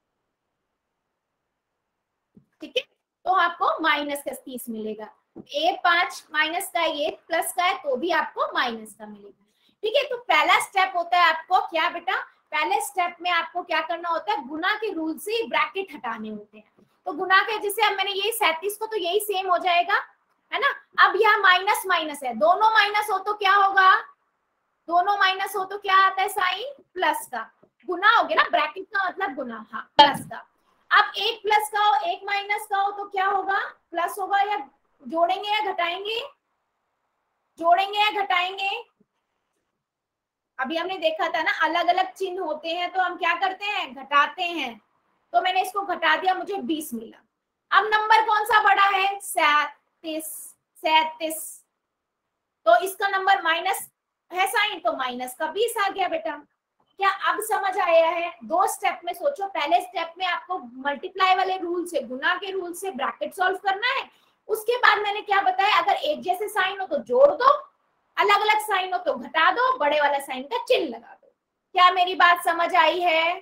Speaker 1: ठीक है। तो आपको माइनस का तीस मिलेगा, ए पांच माइनस का, ये प्लस का है तो भी आपको माइनस का मिलेगा, ठीक है। तो पहला स्टेप होता है आपको क्या बेटा, पहले स्टेप में आपको क्या करना होता है, गुना के रूल से ब्रैकेट हटाने होते हैं। तो गुना के, जैसे अब मैंने ये सैंतीस को, तो यही सेम हो जाएगा, है ना। अब यहाँ माइनस माइनस है, दोनों माइनस हो तो क्या होगा, दोनों माइनस हो तो क्या आता है साइन, प्लस का। गुना हो गया ना, ब्रैकेट का मतलब गुना, हाँ प्लस का। अब एक प्लस का हो एक माइनस का हो तो क्या होगा, प्लस होगा। या जोड़ेंगे या घटाएंगे, जोड़ेंगे या घटाएंगे। अभी हमने देखा था ना, अलग अलग चिन्ह होते हैं तो हम क्या करते हैं, घटाते हैं। तो मैंने इसको घटा दिया, मुझे बीस मिला। अब नंबर कौन सा बड़ा है, सैतीस, सैतीस। तो इसका नंबर माइनस है साइन, तो माइनस का बीस आ गया बेटा। क्या अब समझ आया है। दो स्टेप में सोचो, पहले स्टेप में आपको मल्टीप्लाई वाले रूल से, गुना के रूल से ब्रैकेट सॉल्व करना है। उसके बाद मैंने क्या बताया, अगर एक जैसे साइन हो तो जोड़ दो, अलग अलग साइन हो तो घटा दो, बड़े वाला साइन का चिन्ह लगा दो। क्या मेरी बात समझ आई है,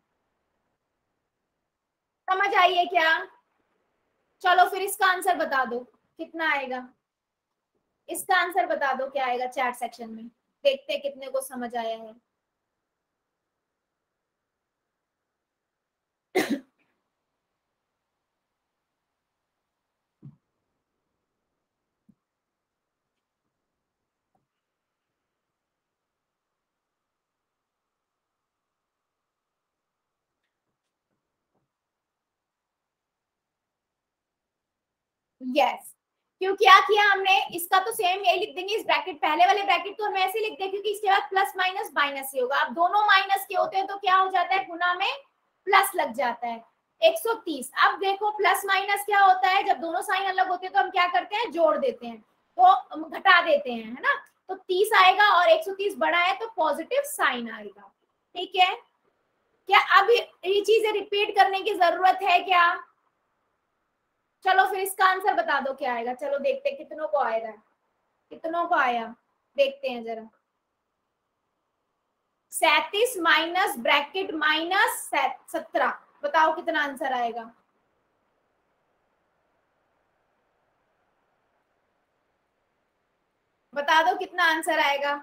Speaker 1: समझ आई है क्या। चलो फिर इसका आंसर बता दो कितना आएगा, इसका आंसर बता दो क्या आएगा चैट सेक्शन में, देखते हैं कितने को समझ आया है। यस, क्यों क्या किया हमने, इसका तो सेम यही लिख देंगे। इस ब्रैकेट, पहले वाले ब्रैकेट तो हम ऐसे लिख दें क्योंकि इसके बाद प्लस माइनस माइनस ही होगा। अब दोनों माइनस के होते हैं तो क्या हो जाता है, गुना में प्लस लग जाता है, एक सौ तीस। अब देखो प्लस माइनस क्या होता है, जब दोनों साइन अलग होते हैं तो हम क्या करते हैं, जोड़ देते हैं, तो घटा देते हैं, है ना। तो तीस आएगा और एक सौ तीस बड़ा है तो पॉजिटिव साइन आएगा, ठीक है। क्या अब ये चीजें रिपीट करने की जरूरत है क्या। चलो फिर इसका आंसर बता दो क्या आएगा, चलो देखते हैं कितनों को आएगा, कितनों को आया, देखते हैं जरा। सैतीस माइनस ब्रैकेट माइनस सत्रह, बताओ कितना आंसर आएगा। बता दो कितना आंसर आएगा।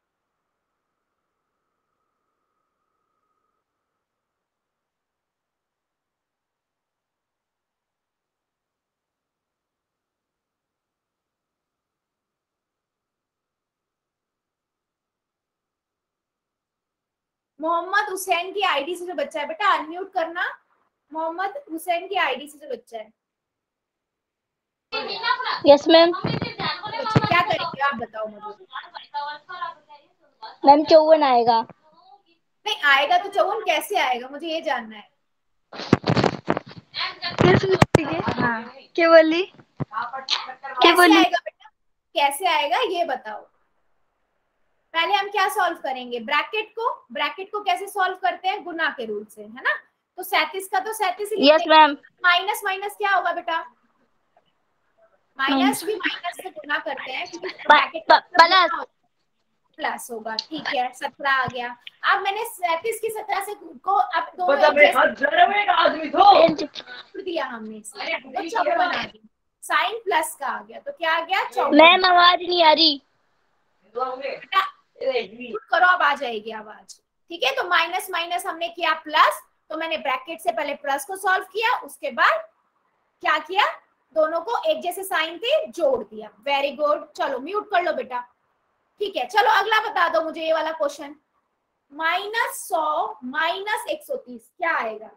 Speaker 1: मोहम्मद हुसैन की आईडी से जो बच्चा है, बेटा अनम्यूट करना। मोहम्मद हुसैन की आईडी से जो बच्चा है।
Speaker 3: Yes ma'am.
Speaker 1: बच्चे क्या करेंगे आप बताओ मुझे।
Speaker 3: मैम चौवन आएगा।
Speaker 1: नहीं आएगा तो चौवन कैसे आएगा, मुझे ये जानना है।
Speaker 3: हाँ क्या बोली, क्या
Speaker 1: कैसे
Speaker 3: बोली?
Speaker 1: आएगा बेटा, कैसे आएगा ये बताओ। पहले हम क्या सॉल्व करेंगे, ब्रैकेट को, ब्रैकेट को कैसे सॉल्व करते हैं, गुना के रूल से, है ना। तो सैंतीस का तो सैंतीस ही
Speaker 3: यस मैम।
Speaker 1: माइनस माइनस क्या होगा बेटा, माइनस भी माइनस से गुना करते हैं क्योंकि ब्रैकेट
Speaker 3: प्लस
Speaker 1: प्लस होगा, ठीक है। सत्रह आ गया। अब मैंने सैंतीस की सत्रह से को अब दोनों
Speaker 4: आदमी तो
Speaker 1: दिया हमने, तो चौवन आ गया, साइन प्लस का आ गया, तो क्या आ गया, चौवन।
Speaker 3: मैम आवाज नहीं आ रही,
Speaker 1: करो अब आ जाएगी आवाज, ठीक है। तो माइनस माइनस हमने किया प्लस, तो मैंने ब्रैकेट से पहले प्लस को सॉल्व किया, उसके बाद क्या किया, दोनों को एक जैसे साइन थे जोड़ दिया। वेरी गुड, चलो म्यूट कर लो बेटा। ठीक है, चलो अगला बता दो मुझे ये वाला क्वेश्चन। माइनस सौ माइनस एक सौ तीस क्या आएगा?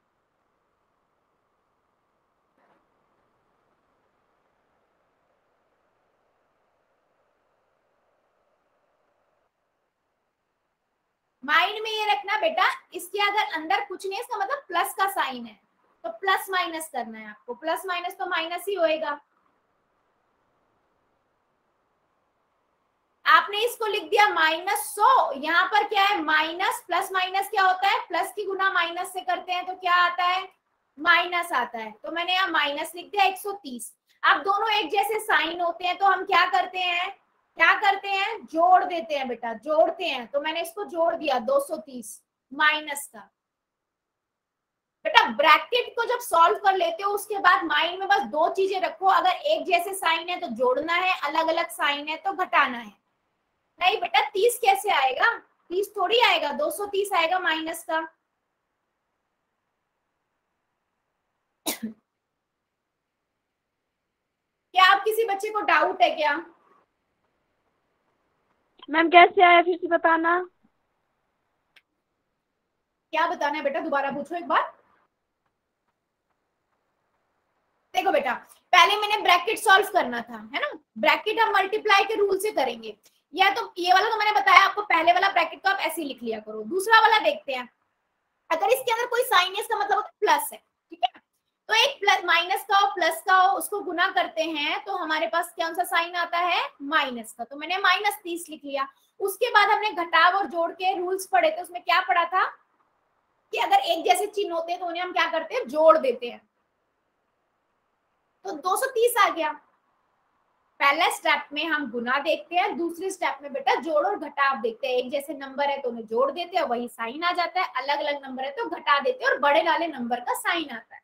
Speaker 1: माइंड में ये रखना बेटा, इसके अगर अंदर कुछ नहीं है इसका मतलब प्लस का साइन है, तो प्लस माइनस करना है आपको। प्लस माइनस तो माइनस ही होएगा। आपने इसको लिख दिया माइनस सौ, यहाँ पर क्या है माइनस, प्लस माइनस क्या होता है, प्लस की गुना माइनस से करते हैं तो क्या आता है, माइनस आता है। तो मैंने यहाँ माइनस लिख दिया एक सौ तीस। अब दोनों एक जैसे साइन होते हैं तो हम क्या करते हैं, क्या करते हैं, जोड़ देते हैं बेटा, जोड़ते हैं। तो मैंने इसको जोड़ दिया दो सौ तीस माइनस का। बेटा ब्रैकेट को जब सॉल्व कर लेते हो उसके बाद माइंड में बस दो चीजें रखो, अगर एक जैसे साइन है तो जोड़ना है, अलग अलग साइन है तो घटाना है। नहीं बेटा तीस कैसे आएगा, तीस थोड़ी आएगा, दो सौ तीस आएगा माइनस का। क्या आप किसी बच्चे को डाउट है क्या?
Speaker 2: मैम कैसे आया फिर से बताना।
Speaker 1: क्या बताना है बेटा, दोबारा पूछो एक बार। देखो बेटा पहले मैंने ब्रैकेट सॉल्व करना था, है ना, ब्रैकेट हम मल्टीप्लाई के रूल से करेंगे। या तो ये वाला तो मैंने बताया आपको, पहले वाला ब्रैकेट को आप ऐसे ही लिख लिया करो। दूसरा वाला देखते हैं, अगर इसके अंदर कोई साइन है इसका मतलब होता है प्लस है, ठीक है। तो एक प्लस माइनस का हो प्लस का हो उसको गुना करते हैं तो हमारे पास कौन सा साइन आता है, माइनस का। तो मैंने माइनस तीस लिख लिया। उसके बाद हमने घटाव और जोड़ के रूल्स पढ़े थे, उसमें क्या पढ़ा था कि अगर एक जैसे चिन्ह होते हैं तो उन्हें हम क्या करते हैं, जोड़ देते हैं। तो दो सौ तीस आ गया। पहले स्टेप में हम गुना देखते हैं, दूसरे स्टेप में बेटा जोड़ और घटाव देखते हैं। एक जैसे नंबर है तो उन्हें जोड़ देते हैं, वही साइन आ जाता है। अलग अलग नंबर है तो घटा देते हैं और बड़े वाले नंबर का साइन आता है।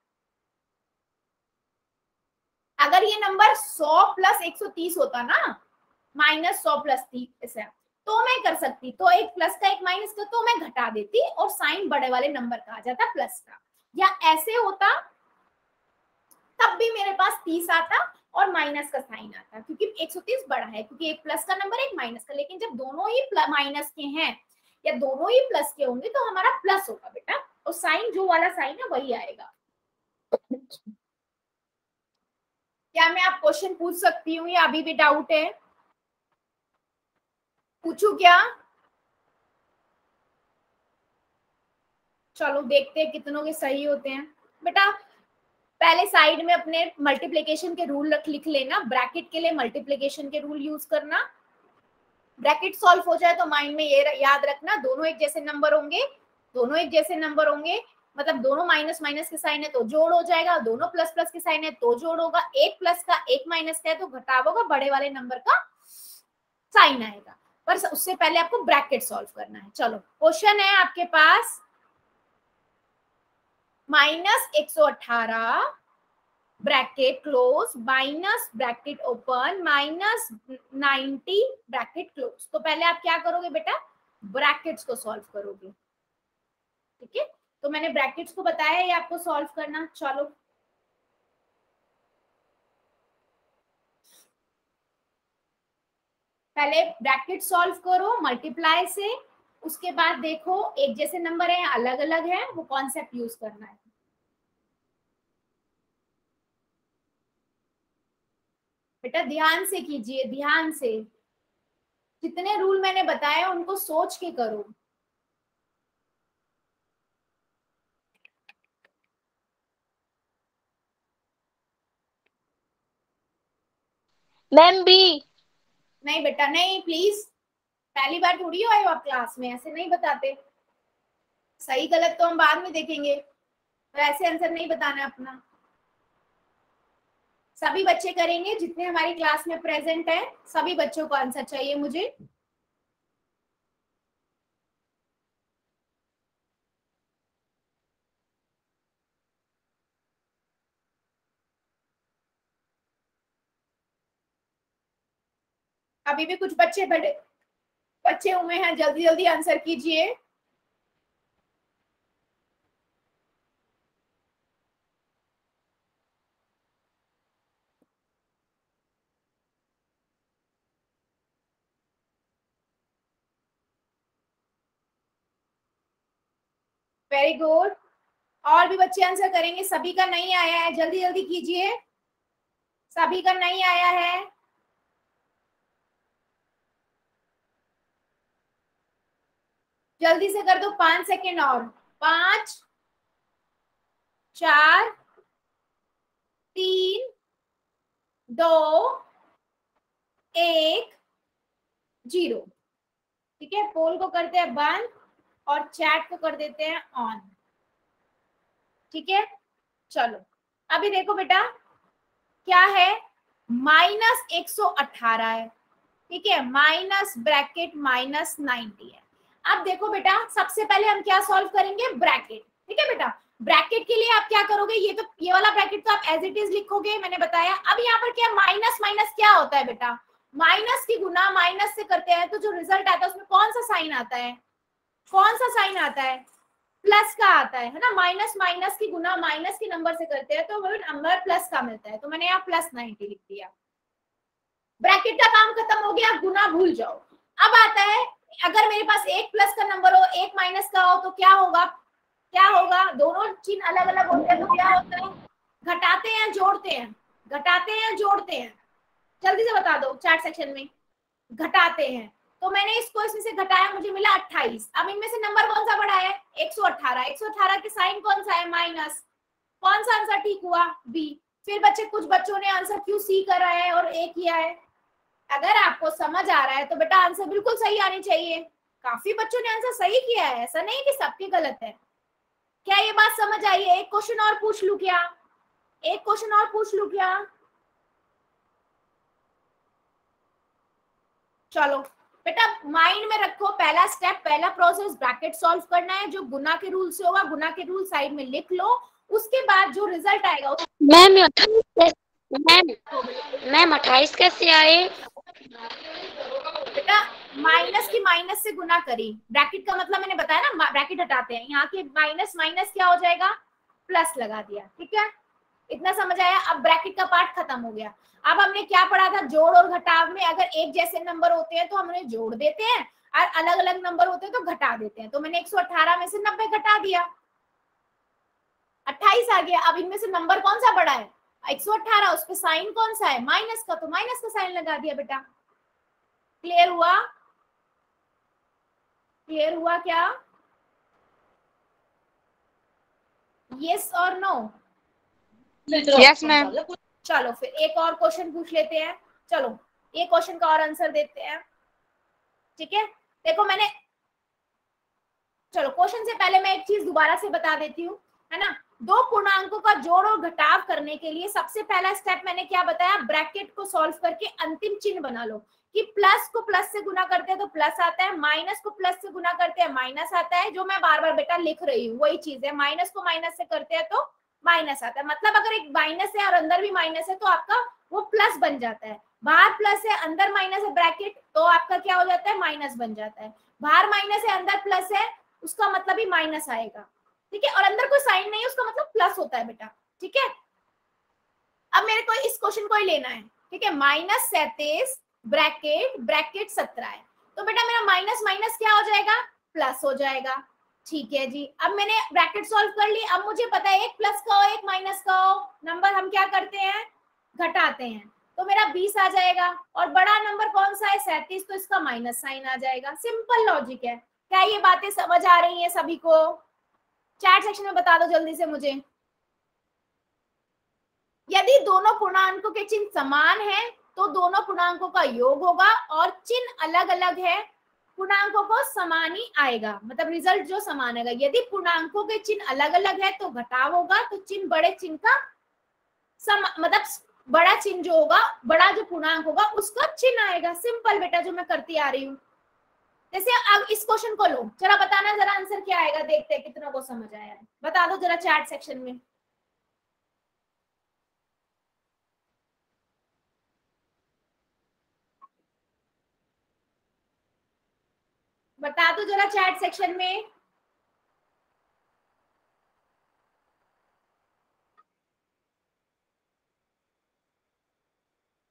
Speaker 1: अगर ये नंबर सौ प्लस एक सौ तीस होता ना, माइनस सौ प्लस तीस है, तो मैं कर सकती, तो एक प्लस का एक माइनस का तो मैं घटा देती और साइन बड़े वाले नंबर का आ जाता प्लस का। या ऐसे होता तब भी मेरे पास तीस आता और माइनस का साइन आता, क्योंकि एक सौ तीस बड़ा है, क्योंकि एक प्लस का नंबर एक माइनस का। लेकिन जब दोनों ही माइनस के हैं या दोनों ही प्लस के होंगे तो हमारा प्लस होगा बेटा, और साइन जो वाला साइन है वही आएगा। क्या मैं आप क्वेश्चन पूछ सकती हूँ या अभी भी डाउट है? पूछू क्या? चलो देखते हैं कितनों के सही होते हैं। बेटा पहले साइड में अपने मल्टीप्लिकेशन के रूल रख लिख लेना, ब्रैकेट के लिए मल्टीप्लिकेशन के रूल यूज करना। ब्रैकेट सॉल्व हो जाए तो माइंड में ये याद रखना, दोनों एक जैसे नंबर होंगे, दोनों एक जैसे नंबर होंगे मतलब दोनों माइनस माइनस के साइन है तो जोड़ हो जाएगा, दोनों प्लस प्लस के साइन है तो जोड़ होगा, एक प्लस का एक माइनस का है तो घटाव होगा, बड़े वाले नंबर का साइन आएगा। पर उससे पहले आपको ब्रैकेट सॉल्व करना है। चलो क्वेश्चन है आपके पास, माइनस एक सौ अठारह bracket close minus bracket open minus ninety bracket close. तो पहले आप क्या करोगे बेटा, ब्रैकेट्स को सॉल्व करोगे, ठीक है। तो मैंने ब्रैकेट्स को बताया है आपको सॉल्व करना। चलो पहले ब्रैकेट सॉल्व करो मल्टीप्लाई से, उसके बाद देखो एक जैसे नंबर है अलग अलग है, वो कॉन्सेप्ट यूज करना है। बेटा ध्यान से कीजिए, ध्यान से, जितने रूल मैंने बताए उनको सोच के करो।
Speaker 3: Ma'am B.
Speaker 1: नहीं बेटा नहीं, प्लीज, पहली बार थोड़ी आए हो आप क्लास में, ऐसे नहीं बताते। सही गलत तो हम बाद में देखेंगे, तो ऐसे आंसर नहीं बताना अपना। सभी बच्चे करेंगे जितने हमारी क्लास में प्रेजेंट है, सभी बच्चों को आंसर चाहिए मुझे। अभी भी कुछ बच्चे बड़े बच्चे हुए हैं, जल्दी जल्दी आंसर कीजिए। Very good. और भी बच्चे आंसर करेंगे, सभी का नहीं आया है, जल्दी जल्दी कीजिए, सभी का नहीं आया है। जल्दी से कर दो, पांच सेकेंड और, पांच, चार, तीन, दो, एक, जीरो। ठीक है, पोल को करते हैं बंद और चैट को कर देते हैं ऑन। ठीक है, चलो अभी देखो बेटा क्या है, माइनस एक सौ अठारह है। ठीक है, माइनस ब्रैकेट माइनस नाइनटी है। अब देखो बेटा सबसे पहले हम क्या सॉल्व करेंगे, ब्रैकेट। ठीक है बेटा, ब्रैकेट के लिए आप क्या करोगे, ये तो ये वाला ब्रैकेट तो आप एज इट इज लिखोगे, मैंने बताया। अब यहाँ पर क्या, माइनस माइनस क्या होता है बेटा, माइनस की गुना माइनस से करते हैं तो जो रिजल्ट आता है उसमें कौन सा साइन आता है, कौन सा साइन आता है, प्लस का आता है, है ना। माइनस माइनस की गुना माइनस के नंबर से करते हैं तो वो नंबर प्लस का मिलता है, तो मैंने यहाँ प्लस नाइनटी लिख दिया। ब्रैकेट का काम खत्म हो गया, गुना भूल जाओ। अब आता है, अगर मेरे पास एक प्लस का नंबर हो एक माइनस का हो तो क्या होगा, क्या होगा, दोनों चिन्ह अलग अलग होते हैं तो क्या होता है, घटाते हैं जोड़ते हैं, घटाते हैं जोड़ते हैं, जल्दी से बता दो चैट सेक्शन में, घटाते हैं। तो मैंने इसको इसमें से घटाया, मुझे मिला अट्ठाईस। अब इनमें से नंबर कौन सा बड़ा है, एक सौ अठारह। एक सौ अठारह के साइन कौन सा है, माइनस। कौन सा आंसर ठीक हुआ, बी। फिर बच्चे, कुछ बच्चों ने आंसर क्यों सी करा है और ए किया है। अगर आपको समझ आ रहा है तो बेटा आंसर बिल्कुल सही आनी चाहिए। काफी बच्चों ने आंसर सही किया है, ऐसा नहीं कि सबके गलत है। क्या ये बात समझ आई है? एक क्वेश्चन और पूछ लूं क्या, एक क्वेश्चन और पूछ लूं क्या? चलो बेटा माइंड में रखो, पहला स्टेप, पहला प्रोसेस ब्रैकेट सॉल्व करना है, जो गुना के रूल से होगा, गुना के रूल साइड में लिख लो। उसके बाद जो रिजल्ट आएगा,
Speaker 2: मैम मैम मैम अट्ठाईस कैसे आए?
Speaker 1: बेटा माइनस की माइनस से गुना करी, ब्रैकेट का मतलब मैंने बताया ना, ब्रैकेट हटाते हैं, यहाँ के माइनस माइनस क्या हो जाएगा, प्लस लगा दिया। ठीक है, इतना समझ आया। अब ब्रैकेट का पार्ट खत्म हो गया। अब हमने क्या पढ़ा था, जोड़ और घटाव में अगर एक जैसे नंबर होते हैं तो हम उन्हें जोड़ देते हैं, और अलग अलग नंबर होते हैं तो घटा देते हैं। तो मैंने एक सौ अठारह में से नब्बे घटा दिया, अट्ठाईस आ गया। अब इनमें से नंबर कौन सा बड़ा है, एक सौ अठारह, उस पे साइन कौन सा है, माइनस का, तो माइनस का साइन लगा दिया बेटा। क्लियर हुआ, क्लियर हुआ क्या, यस और नो?
Speaker 2: Yes ma'am.
Speaker 1: चलो फिर एक और क्वेश्चन पूछ लेते हैं, चलो एक क्वेश्चन का और आंसर देते हैं। ठीक है, देखो मैंने, चलो क्वेश्चन से पहले मैं एक चीज दोबारा से बता देती हूँ, है ना। दो पूर्णांकों का जोड़ और घटाव करने के लिए सबसे पहला स्टेप मैंने क्या बताया, ब्रैकेट को सॉल्व करके अंतिम चिन्ह बना लो, कि प्लस को प्लस से गुना करते हैं तो प्लस आता है, माइनस को प्लस से गुना करते हैं माइनस आता है। जो मैं बार बार बेटा लिख रही हूँ वही चीज है, माइनस को माइनस से करते हैं तो माइनस आता है। मतलब अगर एक माइनस है और अंदर भी माइनस है तो आपका वो प्लस बन जाता है। बाहर प्लस है अंदर माइनस है ब्रैकेट, तो आपका क्या हो जाता है, माइनस बन जाता है। बाहर माइनस है अंदर प्लस है, उसका मतलब ही माइनस आएगा। ठीक है, और अंदर कोई साइन नहीं है उसका मतलब प्लस होता है बेटा। ठीक है, अब मेरे को इस क्वेश्चन को ही लेना है। ठीक है, माइनस सैंतीस ब्रैकेट ब्रैकेट सत्रह है, तो बेटा मेरा माइनस माइनस क्या हो जाएगा, प्लस हो जाएगा। ठीक है जी, अब मैंने ब्रैकेट सॉल्व कर ली। अब मुझे पता है एक प्लस का हो एक माइनस का हो, नंबर हम क्या करते हैं, घटाते हैं, तो मेरा बीस आ जाएगा। और बड़ा नंबर कौन सा है, सैंतीस, तो इसका माइनस साइन आ जाएगा। सिंपल लॉजिक है। क्या ये बातें समझ आ रही हैं सभी को? चैट सेक्शन में बता दो जल्दी से मुझे। यदि दोनों पूर्णांकों के चिन्ह समान हैं तो दोनों पूर्णांकों का योग होगा, और चिन्ह अलग अलग है पूर्णांकों को समान ही आएगा, मतलब रिजल्ट जो समान आएगा। यदि पूर्णांकों के चिन्ह अलग अलग है तो घटाव होगा, तो चिन्ह बड़े चिन्ह का सम, मतलब बड़ा चिन्ह जो होगा, बड़ा जो पूर्णांक होगा उसका चिन्ह आएगा। सिंपल बेटा, जो मैं करती आ रही हूँ। जैसे अब इस क्वेश्चन को लो, जरा बताना जरा आंसर क्या आएगा, देखते हैं कितना को समझ आया है, बता दो जरा चैट सेक्शन में। बता दो जरा चैट सेक्शन में।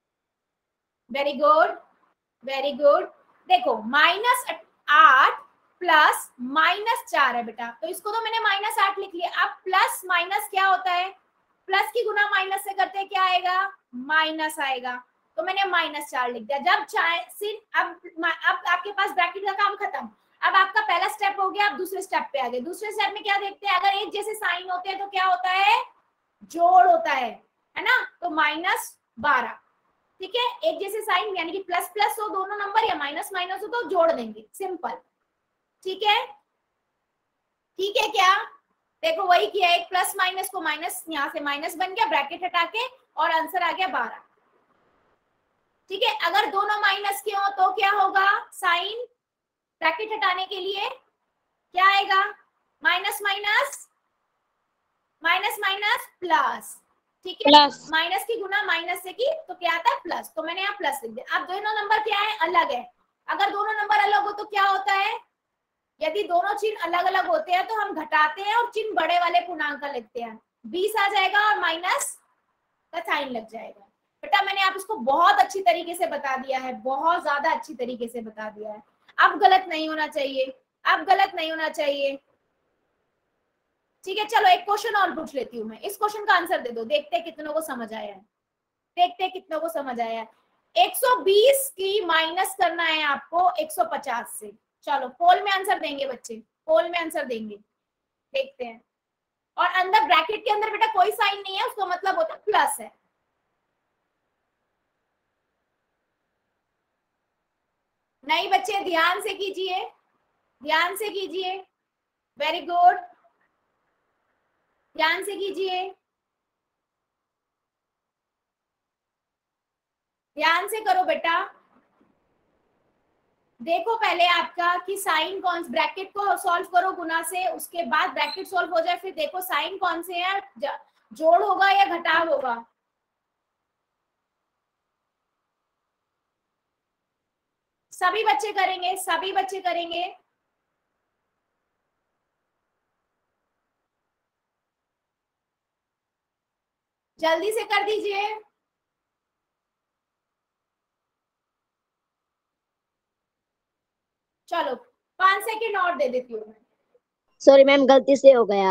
Speaker 1: Very good, very good. देखो माइनस आठ प्लस माइनस चार है बेटा, तो इसको तो मैंने माइनस आठ लिख लिया। अब प्लस माइनस क्या होता है, प्लस की गुना माइनस से करते हैं क्या आएगा, माइनस आएगा, तो मैंने माइनस चार लिख दिया। जब चाहे सिन अब अब आपके पास ब्रैकेट का काम खत्म। अब आपका पहला स्टेप हो गया, आप दूसरे स्टेप पे आ गए। दूसरे स्टेप में क्या देखते हैं, अगर एक जैसे साइन होते हैं तो क्या होता है, जोड़ होता है, है ना, तो माइनस बारह, ठीक है। एक जैसे साइन यानी कि प्लस प्लस हो दोनों नंबर या माइनस माइनस हो तो जोड़ देंगे, सिंपल, ठीक है। ठीक है क्या, देखो वही किया, एक प्लस माइनस को माइनस, यहाँ से माइनस बन गया, ब्रैकेट हटा के, और आंसर आ गया बारह, ठीक है। अगर दोनों माइनस के हो तो क्या होगा, साइन ब्रैकेट हटाने के लिए क्या आएगा, minus minus minus minus plus, ठीक है। माइनस की गुना माइनस से की तो क्या आता है, प्लस, तो मैंने यहाँ प्लस लिख दिया। अब दोनों नंबर क्या है, अलग है। अगर दोनों नंबर अलग हो तो क्या होता है, यदि दोनों चिन्ह अलग अलग होते हैं तो हम घटाते हैं और चिन्ह बड़े वाले पूर्णांक का लिखते हैं, बीस आ जाएगा और माइनस का साइन लग जाएगा। बेटा मैंने आप इसको बहुत अच्छी तरीके से बता दिया है, बहुत ज्यादा अच्छी तरीके से बता दिया है। अब गलत नहीं होना चाहिए, अब गलत नहीं होना चाहिए, ठीक है। चलो एक क्वेश्चन और पूछ लेती हूँ मैं, इस क्वेश्चन का आंसर दे दो, देखते हैं कितनों को समझ आया है, देखते हैं कितनों को समझ आया है। एक सौ बीस की माइनस करना है आपको एक सौ पचास से। चलो पोल में आंसर देंगे बच्चे, पोल में आंसर देंगे, देखते हैं। और अंदर ब्रैकेट के अंदर बेटा कोई साइन नहीं है, उसका मतलब होता है प्लस है। नहीं बच्चे ध्यान से कीजिए, ध्यान से कीजिए, वेरी गुड, ध्यान से कीजिए, ध्यान से करो बेटा। देखो पहले आपका कि साइन कौन, ब्रैकेट को सॉल्व करो गुना से, उसके बाद ब्रैकेट सॉल्व हो जाए, फिर देखो साइन कौन से है, जोड़ होगा या घटाव होगा। सभी बच्चे करेंगे, सभी बच्चे करेंगे। जल्दी से कर दीजिए। चलो पांच सेकेंड और दे देती हूँ मैं।
Speaker 3: सॉरी मैम गलती से हो गया।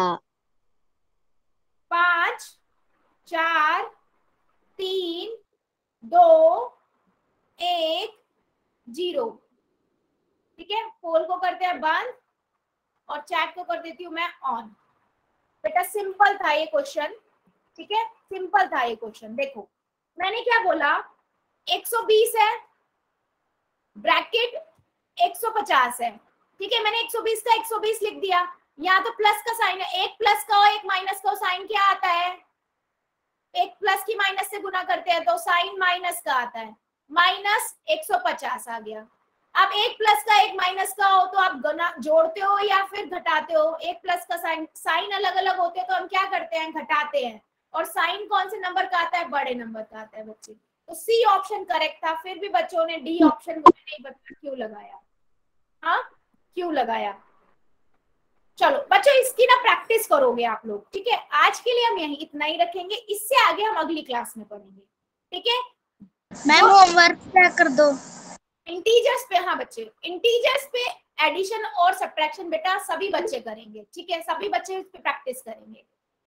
Speaker 1: पांच, चार, तीन, दो, एक, जीरो, ठीक है। पोल को करते हैं बंद और चैट को कर देती हूँ मैं ऑन। बेटा सिंपल था ये क्वेश्चन, ठीक है, सिंपल था ये क्वेश्चन। देखो मैंने क्या बोला, एक सौ बीस है, ब्रैकेट एक सौ पचास है, ठीक है। मैंने एक सौ बीस का एक सौ बीस लिख दिया, यहाँ तो प्लस का साइन है, एक प्लस का और एक माइनस का साइन क्या आता है, एक प्लस की माइनस से गुना करते हैं तो साइन माइनस का आता है, माइनस एक सौ पचास आ गया। अब एक प्लस का एक माइनस का हो तो आप गुना जोड़ते हो या फिर घटाते हो, एक प्लस का साइन, साइन अलग अलग होते हैं तो हम क्या करते हैं, घटाते हैं। और साइन कौन से नंबर का आता है, बड़े नंबर का आता है बच्चे, तो सी ऑप्शन करेक्ट था। फिर भी बच्चों ने डी ऑप्शन मुझे नहीं बता क्यों लगाया, हाँ क्यों लगाया। चलो बच्चों इसकी ना प्रैक्टिस करोगे आप लोग, ठीक है। आज के लिए हम यही इतना ही रखेंगे, इससे आगे हम अगली क्लास में पढ़ेंगे, ठीक है।
Speaker 3: मैम होमवर्क क्या कर दो,
Speaker 1: इंटीजर्स पे, हाँ बच्चे इंटीजर्स पे एडिशन और सब्ट्रैक्शन बेटा सभी बच्चे करेंगे, ठीक है, सभी बच्चे इस पे प्रैक्टिस करेंगे।